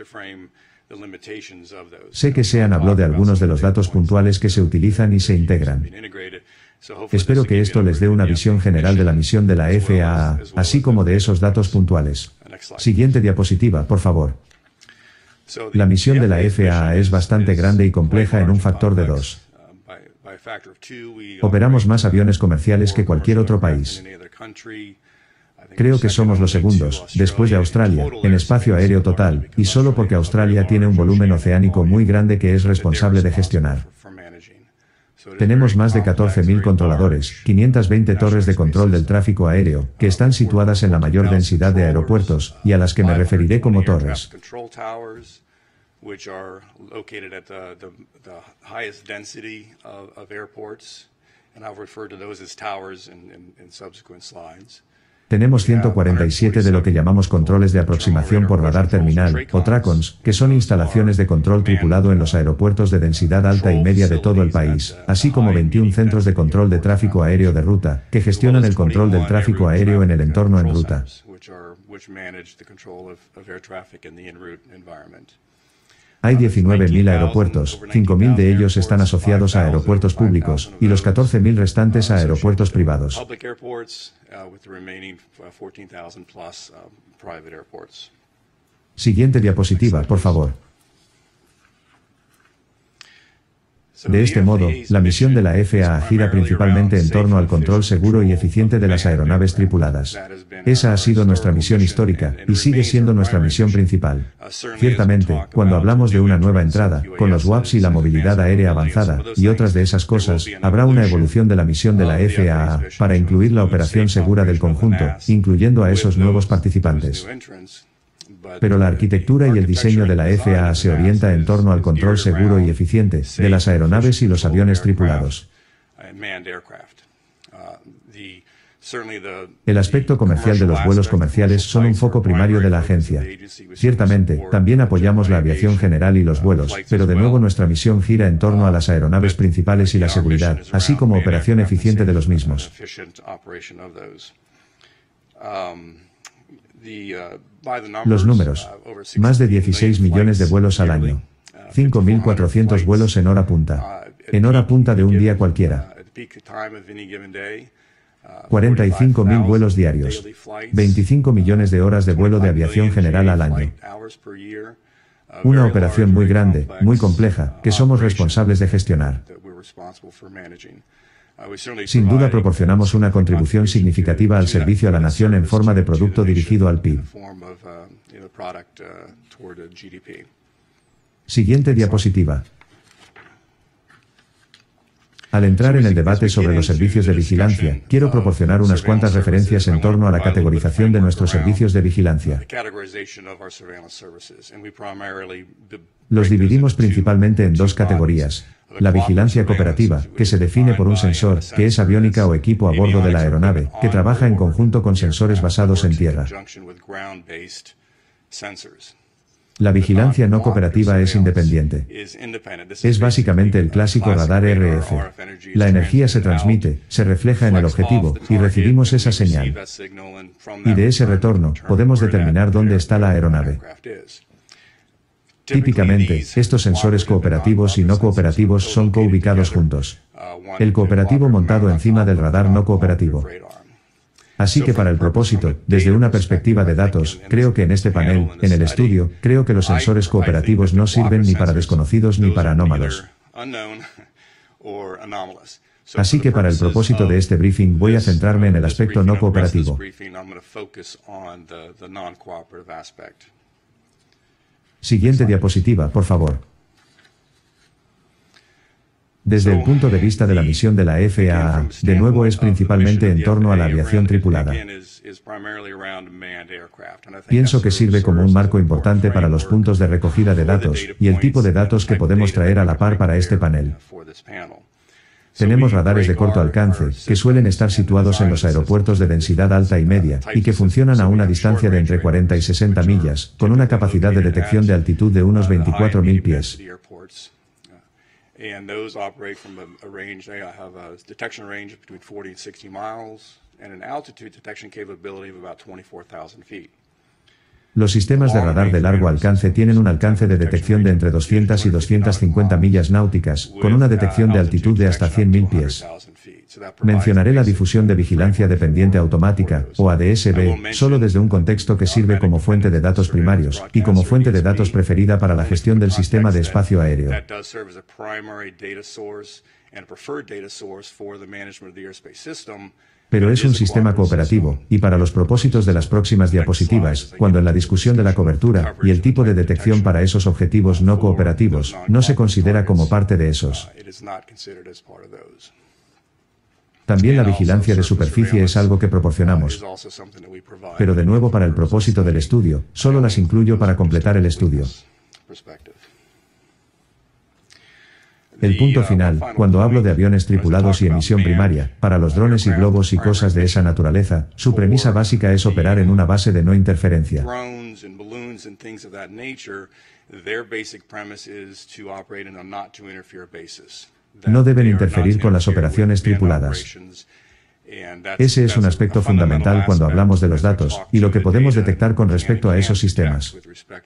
Sé que Sean habló de algunos de los datos puntuales que se utilizan y se integran. Espero que esto les dé una visión general de la misión de la F A A, así como de esos datos puntuales. Siguiente diapositiva, por favor. La misión de la F A A es bastante grande y compleja en un factor de dos. Operamos más aviones comerciales que cualquier otro país. Creo que somos los segundos, después de Australia, en espacio aéreo total, y solo porque Australia tiene un volumen oceánico muy grande que es responsable de gestionar. Tenemos más de catorce mil controladores, quinientas veinte torres de control del tráfico aéreo, que están situadas en la mayor densidad de aeropuertos, y a las que me referiré como torres. Tenemos ciento cuarenta y siete de lo que llamamos controles de aproximación por radar terminal, o TRACONs, que son instalaciones de control tripulado en los aeropuertos de densidad alta y media de todo el país, así como veintiún centros de control de tráfico aéreo de ruta, que gestionan el control del tráfico aéreo en el entorno en ruta. Hay diecinueve mil aeropuertos, cinco mil de ellos están asociados a aeropuertos públicos, y los catorce mil restantes a aeropuertos privados. Siguiente diapositiva, por favor. De este modo, la misión de la F A A gira principalmente en torno al control seguro y eficiente de las aeronaves tripuladas. Esa ha sido nuestra misión histórica, y sigue siendo nuestra misión principal. Ciertamente, cuando hablamos de una nueva entrada, con los W A Ps y la movilidad aérea avanzada, y otras de esas cosas, habrá una evolución de la misión de la F A A, para incluir la operación segura del conjunto, incluyendo a esos nuevos participantes. Pero la arquitectura y el diseño de la F A A se orienta en torno al control seguro y eficiente de las aeronaves y los aviones tripulados. El aspecto comercial de los vuelos comerciales son un foco primario de la agencia. Ciertamente, también apoyamos la aviación general y los vuelos, pero de nuevo nuestra misión gira en torno a las aeronaves principales y la seguridad, así como operación eficiente de los mismos. Los números. Más de dieciséis millones de vuelos al año. cinco mil cuatrocientos vuelos en hora punta. En hora punta de un día cualquiera. cuarenta y cinco mil vuelos diarios. veinticinco millones de horas de vuelo de aviación general al año. Una operación muy grande, muy compleja, que somos responsables de gestionar. Sin duda proporcionamos una contribución significativa al servicio a la nación en forma de producto dirigido al P I B. Siguiente diapositiva. Al entrar en el debate sobre los servicios de vigilancia, quiero proporcionar unas cuantas referencias en torno a la categorización de nuestros servicios de vigilancia. Los dividimos principalmente en dos categorías. La vigilancia cooperativa, que se define por un sensor, que es aviónica o equipo a bordo de la aeronave, que trabaja en conjunto con sensores basados en tierra. La vigilancia no cooperativa es independiente. Es básicamente el clásico radar R F. La energía se transmite, se refleja en el objetivo, y recibimos esa señal. Y de ese retorno, podemos determinar dónde está la aeronave. Típicamente, estos sensores cooperativos y no cooperativos son co-ubicados juntos. El cooperativo montado encima del radar no cooperativo. Así que para el propósito, desde una perspectiva de datos, creo que en este panel, en el estudio, creo que los sensores cooperativos no sirven ni para desconocidos ni para anómalos. Así que para el propósito de este briefing voy a centrarme en el aspecto no cooperativo. Siguiente diapositiva, por favor. Desde el punto de vista de la misión de la F A A, de nuevo es principalmente en torno a la aviación tripulada. Pienso que sirve como un marco importante para los puntos de recogida de datos, y el tipo de datos que podemos traer a la par para este panel. Tenemos radares de corto alcance, que suelen estar situados en los aeropuertos de densidad alta y media, y que funcionan a una distancia de entre cuarenta y sesenta millas, con una capacidad de detección de altitud de unos veinticuatro mil pies. And those operate from a, a range, they have a detection range between forty and sixty miles, and an altitude detection capability of about twenty-four thousand feet. Los sistemas de radar de largo alcance tienen un alcance de detección de entre doscientas y doscientas cincuenta millas náuticas, con una detección de altitud de hasta cien mil pies. Mencionaré la difusión de vigilancia dependiente automática, o A D S B, solo desde un contexto que sirve como fuente de datos primarios, y como fuente de datos preferida para la gestión del sistema de espacio aéreo. Pero es un sistema cooperativo, y para los propósitos de las próximas diapositivas, cuando en la discusión de la cobertura y el tipo de detección para esos objetivos no cooperativos, no se considera como parte de esos. También la vigilancia de superficie es algo que proporcionamos. Pero de nuevo para el propósito del estudio, solo las incluyo para completar el estudio. El punto final, cuando hablo de aviones tripulados y emisión primaria, para los drones y globos y cosas de esa naturaleza, su premisa básica es operar en una base de no interferencia. No deben interferir con las operaciones tripuladas. Ese es un aspecto fundamental cuando hablamos de los datos, y lo que podemos detectar con respecto a esos sistemas.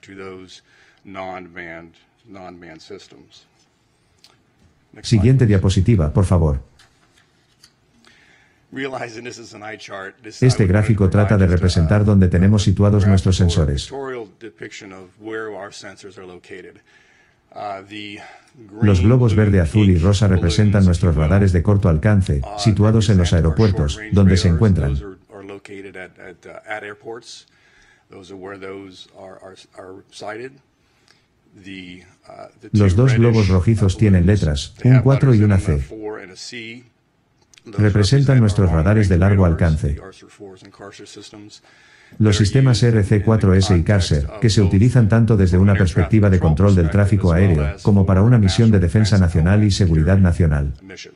Siguiente diapositiva, por favor. Este gráfico trata de representar dónde tenemos situados nuestros sensores. Los globos verde, azul y rosa representan nuestros radares de corto alcance, situados en los aeropuertos, donde se encuentran. Los dos globos rojizos tienen letras, un cuatro y una C. Representan nuestros radares de largo alcance. Los sistemas R C cuatro S y Karser, que se utilizan tanto desde una perspectiva de control del tráfico aéreo, como para una misión de defensa nacional y seguridad nacional.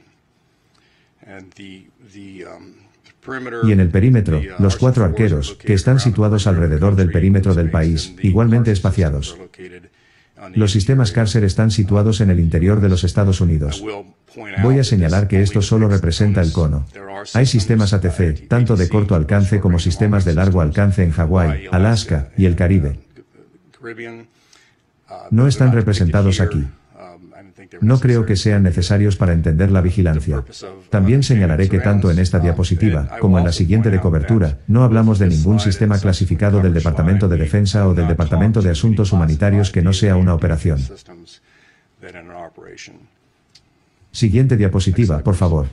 Y en el perímetro, los cuatro arqueros, que están situados alrededor del perímetro del país, igualmente espaciados. Los sistemas Karser están situados en el interior de los Estados Unidos. Voy a señalar que esto solo representa el cono. Hay sistemas A T C, tanto de corto alcance como sistemas de largo alcance en Hawái, Alaska y el Caribe. No están representados aquí. No creo que sean necesarios para entender la vigilancia. También señalaré que tanto en esta diapositiva, como en la siguiente de cobertura, no hablamos de ningún sistema clasificado del Departamento de Defensa o del Departamento de Asuntos Humanitarios que no sea una operación. Siguiente diapositiva, por favor.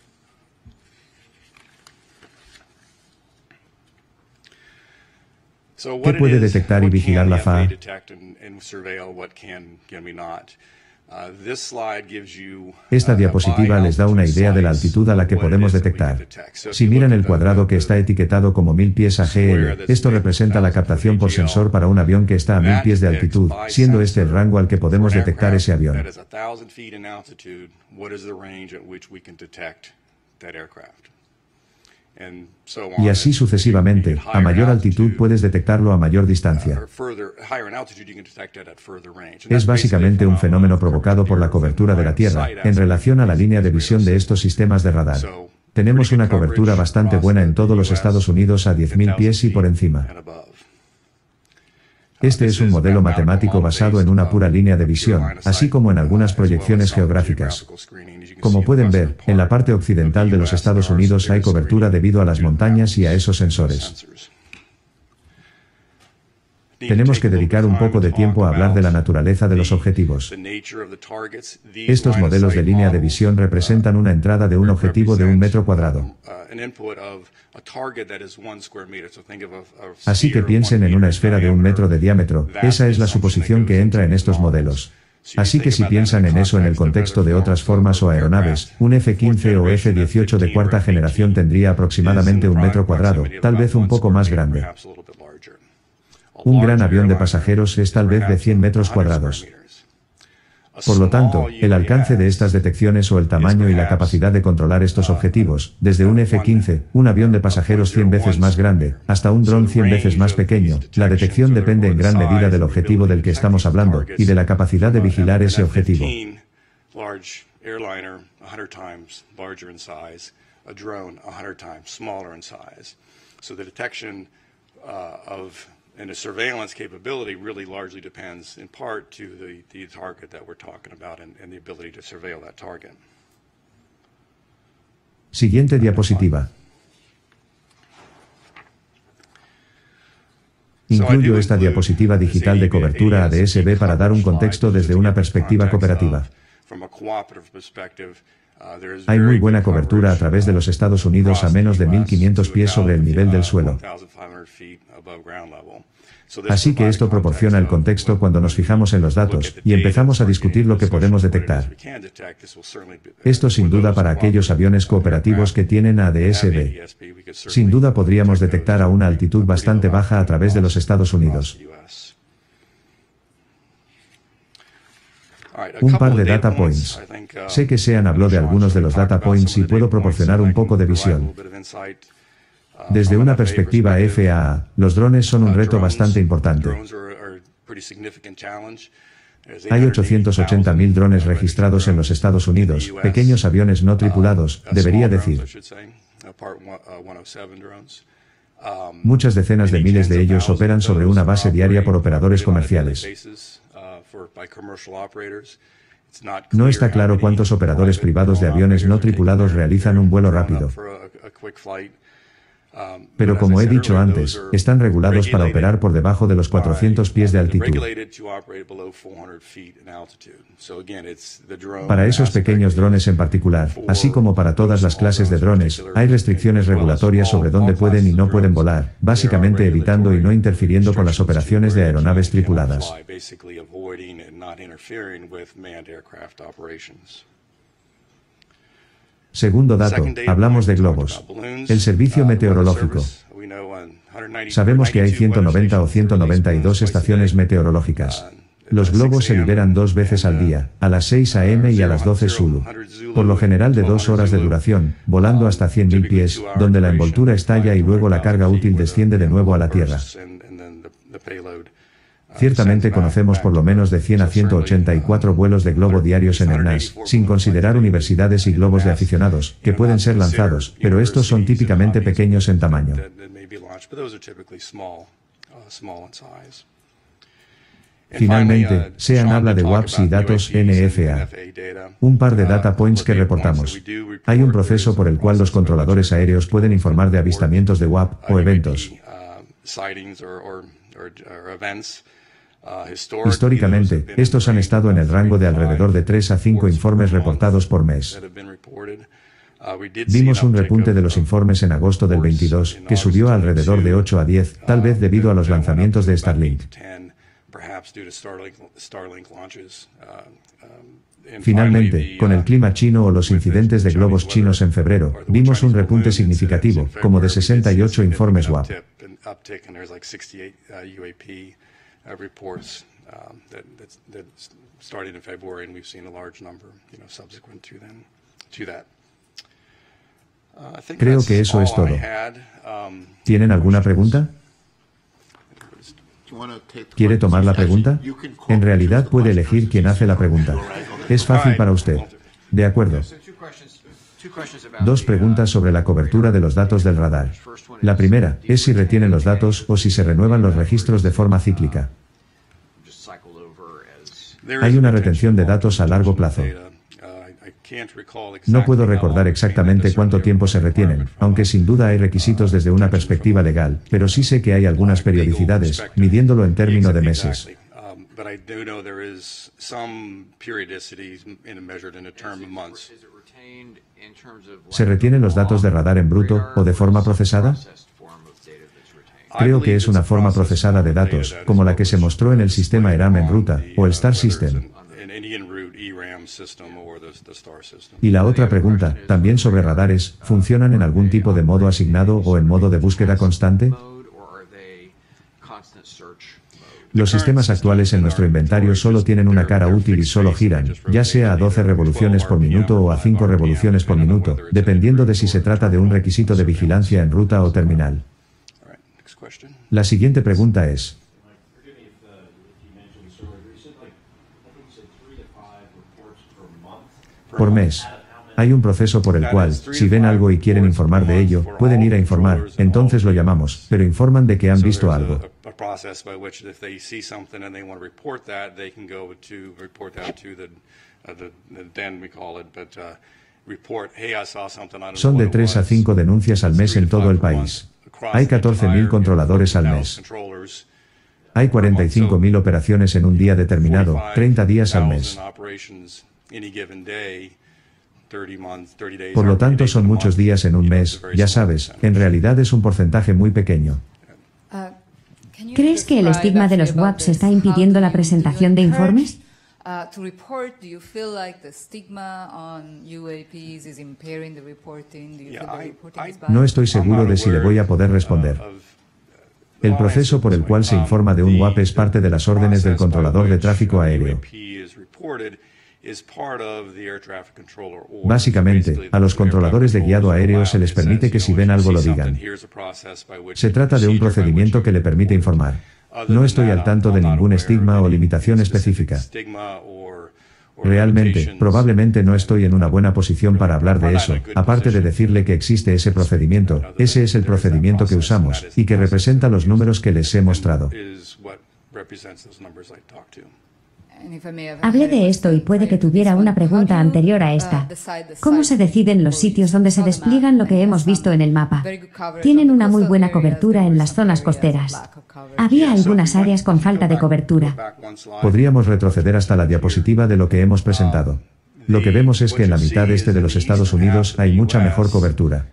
¿Qué puede detectar y vigilar la F A A? Esta diapositiva les da una idea de la altitud a la que podemos detectar. Si miran el cuadrado que está etiquetado como mil pies A G L, esto representa la captación por sensor para un avión que está a mil pies de altitud, siendo este el rango al que podemos detectar ese avión. Y así sucesivamente, a mayor altitud puedes detectarlo a mayor distancia. Es básicamente un fenómeno provocado por la cobertura de la Tierra, en relación a la línea de visión de estos sistemas de radar. Tenemos una cobertura bastante buena en todos los Estados Unidos a diez mil pies y por encima. Este es un modelo matemático basado en una pura línea de visión, así como en algunas proyecciones geográficas. Como pueden ver, en la parte occidental de los Estados Unidos hay cobertura debido a las montañas y a esos sensores. Tenemos que dedicar un poco de tiempo a hablar de la naturaleza de los objetivos. Estos modelos de línea de visión representan una entrada de un objetivo de un metro cuadrado. Así que piensen en una esfera de un metro de diámetro, esa es la suposición que entra en estos modelos. Así que si piensan en eso en el contexto de otras formas o aeronaves, un F quince o F dieciocho de cuarta generación tendría aproximadamente un metro cuadrado, tal vez un poco más grande. Un gran avión de pasajeros es tal vez de cien metros cuadrados. Por lo tanto, el alcance de estas detecciones o el tamaño y la capacidad de controlar estos objetivos, desde un F quince, un avión de pasajeros cien veces más grande, hasta un dron cien veces más pequeño, la detección depende en gran medida del objetivo del que estamos hablando, y de la capacidad de vigilar ese objetivo. And the surveillance capability really largely depends in part to the, the target that we're talking about and, and the ability to surveil that target. Siguiente diapositiva. Incluyo esta diapositiva digital de cobertura A D S B para dar un contexto desde una perspectiva cooperativa. Hay muy buena cobertura a través de los Estados Unidos a menos de mil quinientos pies sobre el nivel del suelo. Así que esto proporciona el contexto cuando nos fijamos en los datos y empezamos a discutir lo que podemos detectar. Esto sin duda para aquellos aviones cooperativos que tienen A D S B. Sin duda podríamos detectar a una altitud bastante baja a través de los Estados Unidos. Un par de data points. Sé que Sean habló de algunos de los data points y puedo proporcionar un poco de visión. Desde una perspectiva F A A, los drones son un reto bastante importante. Hay ochocientos ochenta mil drones registrados en los Estados Unidos, pequeños aviones no tripulados, debería decir. Muchas decenas de miles de ellos operan sobre una base diaria por operadores comerciales. No está claro cuántos operadores privados de aviones no tripulados realizan un vuelo rápido. Pero como he dicho antes, están regulados para operar por debajo de los cuatrocientos pies de altitud. Para esos pequeños drones en particular, así como para todas las clases de drones, hay restricciones regulatorias sobre dónde pueden y no pueden volar, básicamente evitando y no interfiriendo con las operaciones de aeronaves tripuladas. Segundo dato, hablamos de globos. El servicio meteorológico. Sabemos que hay ciento noventa o ciento noventa y dos estaciones meteorológicas. Los globos se liberan dos veces al día, a las seis a eme y a las doce Zulu. Por lo general de dos horas de duración, volando hasta cien mil pies, donde la envoltura estalla y luego la carga útil desciende de nuevo a la Tierra. Ciertamente conocemos por lo menos de cien a ciento ochenta y cuatro vuelos de globo diarios en el N A S, sin considerar universidades y globos de aficionados, que pueden ser lanzados, pero estos son típicamente pequeños en tamaño. Finalmente, Sean habla de W A Ps y datos N F A. Un par de data points que reportamos. Hay un proceso por el cual los controladores aéreos pueden informar de avistamientos de W A P o eventos. Históricamente, estos han estado en el rango de alrededor de tres a cinco informes reportados por mes. Vimos un repunte de los informes en agosto del veintidós, que subió a alrededor de ocho a diez, tal vez debido a los lanzamientos de Starlink. Finalmente, con el clima chino o los incidentes de globos chinos en febrero, vimos un repunte significativo, como de sesenta y ocho informes W A P. Creo que eso es todo. ¿Tienen alguna pregunta? ¿Quiere tomar la pregunta? En realidad puede elegir quién hace la pregunta. Es fácil para usted. De acuerdo. Dos preguntas sobre la cobertura de los datos del radar. La primera es si retienen los datos o si se renuevan los registros de forma cíclica. Hay una retención de datos a largo plazo. No puedo recordar exactamente cuánto tiempo se retienen, aunque sin duda hay requisitos desde una perspectiva legal, pero sí sé que hay algunas periodicidades, midiéndolo en términos de meses. ¿Se retienen los datos de radar en bruto o de forma procesada? Creo que es una forma procesada de datos, como la que se mostró en el sistema ERAM en ruta, o el STAR System. Y la otra pregunta, también sobre radares, ¿funcionan en algún tipo de modo asignado o en modo de búsqueda constante? Los sistemas actuales en nuestro inventario solo tienen una cara útil y solo giran, ya sea a doce revoluciones por minuto o a cinco revoluciones por minuto, dependiendo de si se trata de un requisito de vigilancia en ruta o terminal. La siguiente pregunta es: por mes. Hay un proceso por el cual, si ven algo y quieren informar de ello, pueden ir a informar, entonces lo llamamos, pero informan de que han visto algo. Son de tres a cinco denuncias al mes en todo el país. Hay catorce mil controladores al mes. Hay cuarenta y cinco mil operaciones en un día determinado, treinta días al mes. Por lo tanto, son muchos días en un mes, ya sabes, en realidad es un porcentaje muy pequeño. ¿Crees que el estigma de los W A Ps está impidiendo la presentación de informes? No estoy seguro de si le voy a poder responder. El proceso por el cual se informa de un W A P es parte de las órdenes del controlador de tráfico aéreo. Básicamente, a los controladores de guiado aéreo se les permite que si ven algo lo digan. Se trata de un procedimiento que le permite informar. No estoy al tanto de ningún estigma o limitación específica. Realmente, probablemente no estoy en una buena posición para hablar de eso, aparte de decirle que existe ese procedimiento, ese es el procedimiento que usamos, y que representa los números que les he mostrado. Hablé de esto y puede que tuviera una pregunta anterior a esta. ¿Cómo se deciden los sitios donde se despliegan lo que hemos visto en el mapa? Tienen una muy buena cobertura en las zonas costeras. Había algunas áreas con falta de cobertura. Podríamos retroceder hasta la diapositiva de lo que hemos presentado. Lo que vemos es que en la mitad este de los Estados Unidos hay mucha mejor cobertura.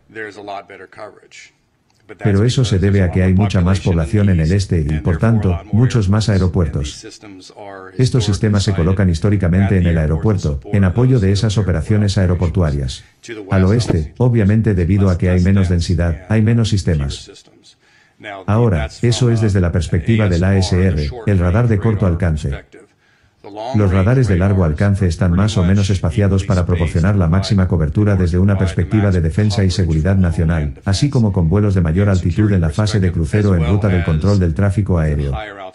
Pero eso se debe a que hay mucha más población en el este y, por tanto, muchos más aeropuertos. Estos sistemas se colocan históricamente en el aeropuerto, en apoyo de esas operaciones aeroportuarias. Al oeste, obviamente debido a que hay menos densidad, hay menos sistemas. Ahora, eso es desde la perspectiva del A S R, el radar de corto alcance. Los radares de largo alcance están más o menos espaciados para proporcionar la máxima cobertura desde una perspectiva de defensa y seguridad nacional, así como con vuelos de mayor altitud en la fase de crucero en ruta del control del tráfico aéreo.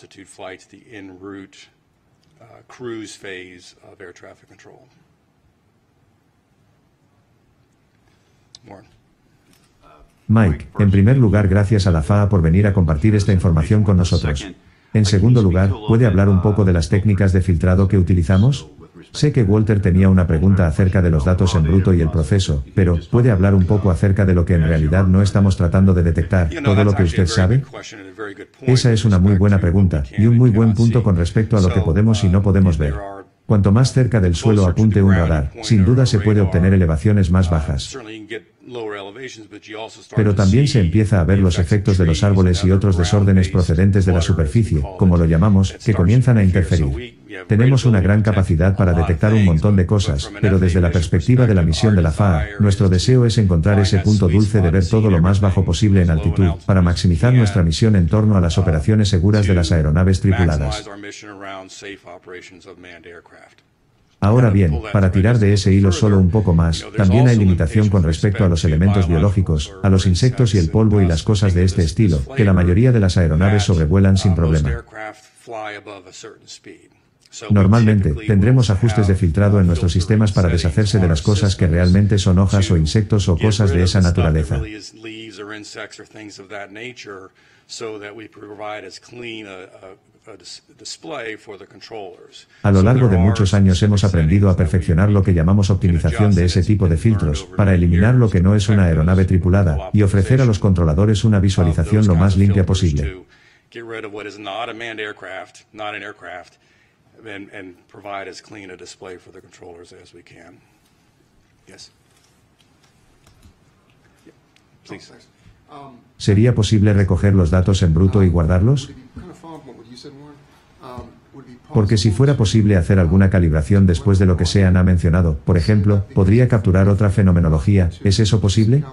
Mike, en primer lugar, gracias a la F A A por venir a compartir esta información con nosotros. En segundo lugar, ¿puede hablar un poco de las técnicas de filtrado que utilizamos? Sé que Walter tenía una pregunta acerca de los datos en bruto y el proceso, pero ¿puede hablar un poco acerca de lo que en realidad no estamos tratando de detectar, todo lo que usted sabe? Esa es una muy buena pregunta, y un muy buen punto con respecto a lo que podemos y no podemos ver. Cuanto más cerca del suelo apunte un radar, sin duda se puede obtener elevaciones más bajas. Pero también se empieza a ver los efectos de los árboles y otros desórdenes procedentes de la superficie, como lo llamamos, que comienzan a interferir. Tenemos una gran capacidad para detectar un montón de cosas, pero desde la perspectiva de la misión de la F A A, nuestro deseo es encontrar ese punto dulce de ver todo lo más bajo posible en altitud, para maximizar nuestra misión en torno a las operaciones seguras de las aeronaves tripuladas. Ahora bien, para tirar de ese hilo solo un poco más, también hay limitación con respecto a los elementos biológicos, a los insectos y el polvo y las cosas de este estilo, que la mayoría de las aeronaves sobrevuelan sin problema. Normalmente, tendremos ajustes de filtrado en nuestros sistemas para deshacerse de las cosas que realmente son hojas o insectos o cosas de esa naturaleza. A lo largo de muchos años hemos aprendido a perfeccionar lo que llamamos optimización de ese tipo de filtros, para eliminar lo que no es una aeronave tripulada, y ofrecer a los controladores una visualización lo más limpia posible. ¿Sería posible recoger los datos en bruto y guardarlos? Porque si fuera posible hacer alguna calibración después de lo que Sean ha mencionado, por ejemplo, podría capturar otra fenomenología, ¿es eso posible?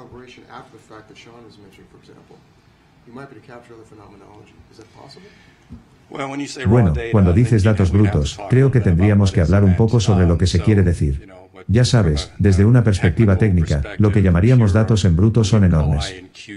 Bueno, cuando dices datos brutos, creo que tendríamos que hablar un poco sobre lo que se quiere decir. Ya sabes, desde una perspectiva técnica, lo que llamaríamos datos en bruto son enormes.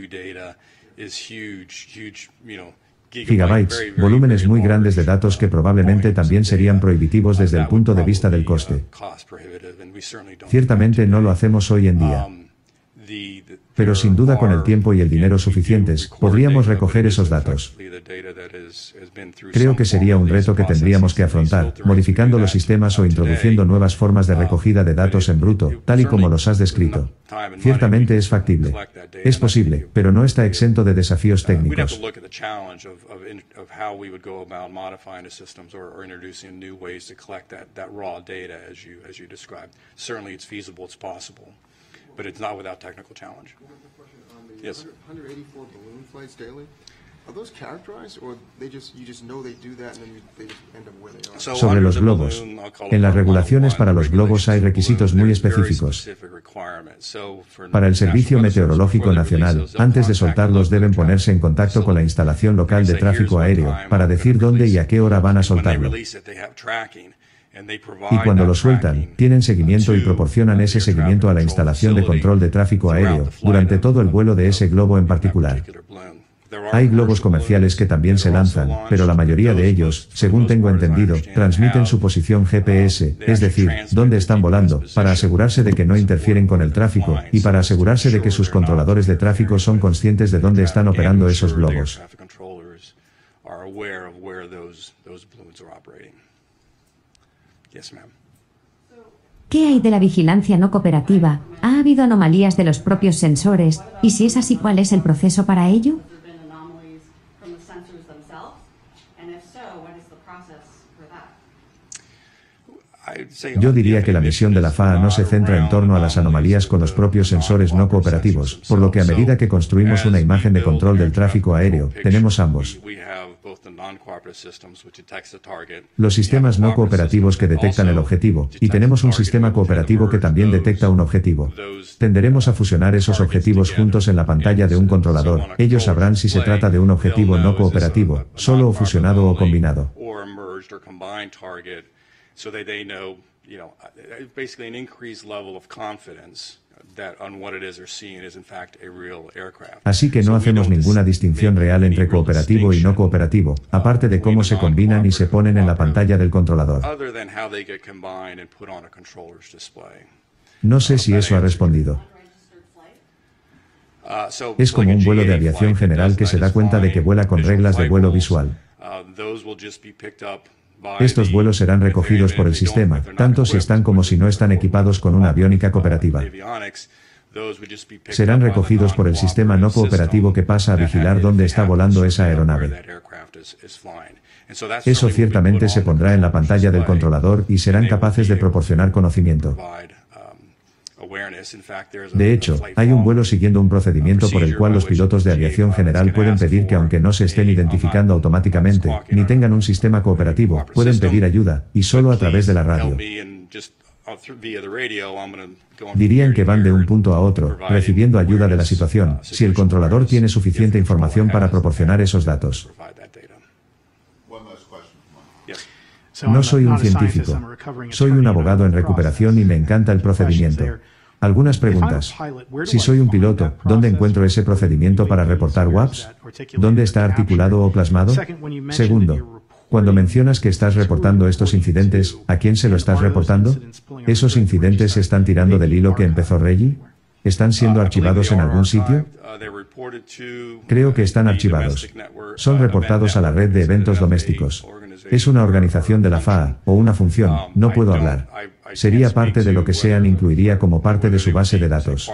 Gigabytes, volúmenes muy grandes de datos que probablemente también serían prohibitivos desde el punto de vista del coste. Ciertamente no lo hacemos hoy en día. Pero sin duda con el tiempo y el dinero suficientes, podríamos recoger esos datos. Creo que sería un reto que tendríamos que afrontar, modificando los sistemas o introduciendo nuevas formas de recogida de datos en bruto, tal y como los has descrito. Ciertamente es factible. Es posible, pero no está exento de desafíos técnicos. But it's not without technical challenge. Yes. one hundred eighty-four balloon flights daily. Are those characterized, or they just you just know they do that and then you, they just end up where they are? Sobre los globos. En las regulaciones para los globos hay requisitos muy específicos. Para el Servicio Meteorológico Nacional, antes de soltarlos deben ponerse en contacto con la instalación local de tráfico aéreo, para decir dónde y a qué hora van a soltarlo. Y cuando lo sueltan, tienen seguimiento y proporcionan ese seguimiento a la instalación de control de tráfico aéreo, durante todo el vuelo de ese globo en particular. Hay globos comerciales que también se lanzan, pero la mayoría de ellos, según tengo entendido, transmiten su posición G P S, es decir, dónde están volando, para asegurarse de que no interfieren con el tráfico, y para asegurarse de que sus controladores de tráfico son conscientes de dónde están operando esos globos. ¿Qué hay de la vigilancia no cooperativa? ¿Ha habido anomalías de los propios sensores? Y si es así, ¿cuál es el proceso para ello? Yo diría que la misión de la F A A no se centra en torno a las anomalías con los propios sensores no cooperativos, por lo que a medida que construimos una imagen de control del tráfico aéreo, tenemos ambos. Los sistemas no cooperativos que detectan el objetivo, y tenemos un sistema cooperativo que también detecta un objetivo. Tenderemos a fusionar esos objetivos juntos en la pantalla de un controlador. Ellos sabrán si se trata de un objetivo no cooperativo, solo o fusionado o combinado. So that they know, you know, basically an increased level of confidence that on what it is they're seeing is in fact a real aircraft. Así que no hacemos ninguna distinción real entre cooperativo y no cooperativo, aparte de cómo se combinan y se ponen en la pantalla del controlador. No sé si eso ha respondido. Es como un vuelo de aviación general que se da cuenta de que vuela con reglas de vuelo visual. Estos vuelos serán recogidos por el sistema, tanto si están como si no están equipados con una aviónica cooperativa. Serán recogidos por el sistema no cooperativo que pasa a vigilar dónde está volando esa aeronave. Eso ciertamente se pondrá en la pantalla del controlador y serán capaces de proporcionar conocimiento. De hecho, hay un vuelo siguiendo un procedimiento por el cual los pilotos de aviación general pueden pedir que aunque no se estén identificando automáticamente, ni tengan un sistema cooperativo, pueden pedir ayuda, y solo a través de la radio. Dirían que van de un punto a otro, recibiendo ayuda de la situación, si el controlador tiene suficiente información para proporcionar esos datos. No soy un científico. Soy un abogado en recuperación y me encanta el procedimiento. Algunas preguntas. Si soy un piloto, ¿dónde encuentro ese procedimiento para reportar W A Ps? ¿Dónde está articulado o plasmado? Segundo, cuando mencionas que estás reportando estos incidentes, ¿a quién se lo estás reportando? ¿Esos incidentes se están tirando del hilo que empezó Reggie? ¿Están siendo archivados en algún sitio? Creo que están archivados. Son reportados a la red de eventos domésticos. Es una organización de la F A A, o una función, no puedo hablar. Sería parte de lo que SEAN incluiría como parte de su base de datos.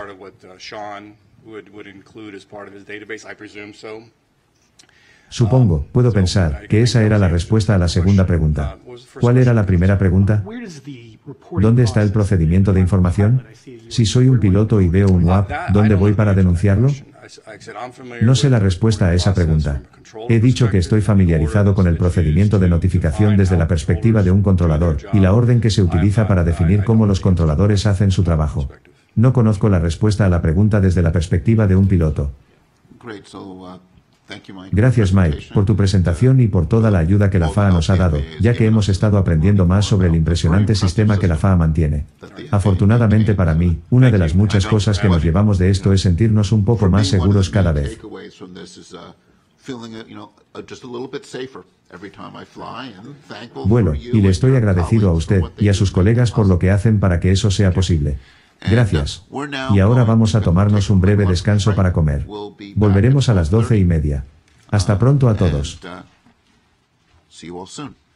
Supongo, puedo pensar, que esa era la respuesta a la segunda pregunta. ¿Cuál era la primera pregunta? ¿Dónde está el procedimiento de información? Si soy un piloto y veo un W A P, ¿dónde voy para denunciarlo? No sé la respuesta a esa pregunta. He dicho que estoy familiarizado con el procedimiento de notificación desde la perspectiva de un controlador, y la orden que se utiliza para definir cómo los controladores hacen su trabajo. No conozco la respuesta a la pregunta desde la perspectiva de un piloto. Gracias, Mike, por tu presentación y por toda la ayuda que la F A A nos ha dado, ya que hemos estado aprendiendo más sobre el impresionante sistema que la F A A mantiene. Afortunadamente para mí, una de las muchas cosas que nos llevamos de esto es sentirnos un poco más seguros cada vez. Bueno, y le estoy agradecido a usted y a sus colegas por lo que hacen para que eso sea posible. Gracias. Y ahora vamos a tomarnos un breve descanso para comer. Volveremos a las doce y media. Hasta pronto a todos. See you all soon.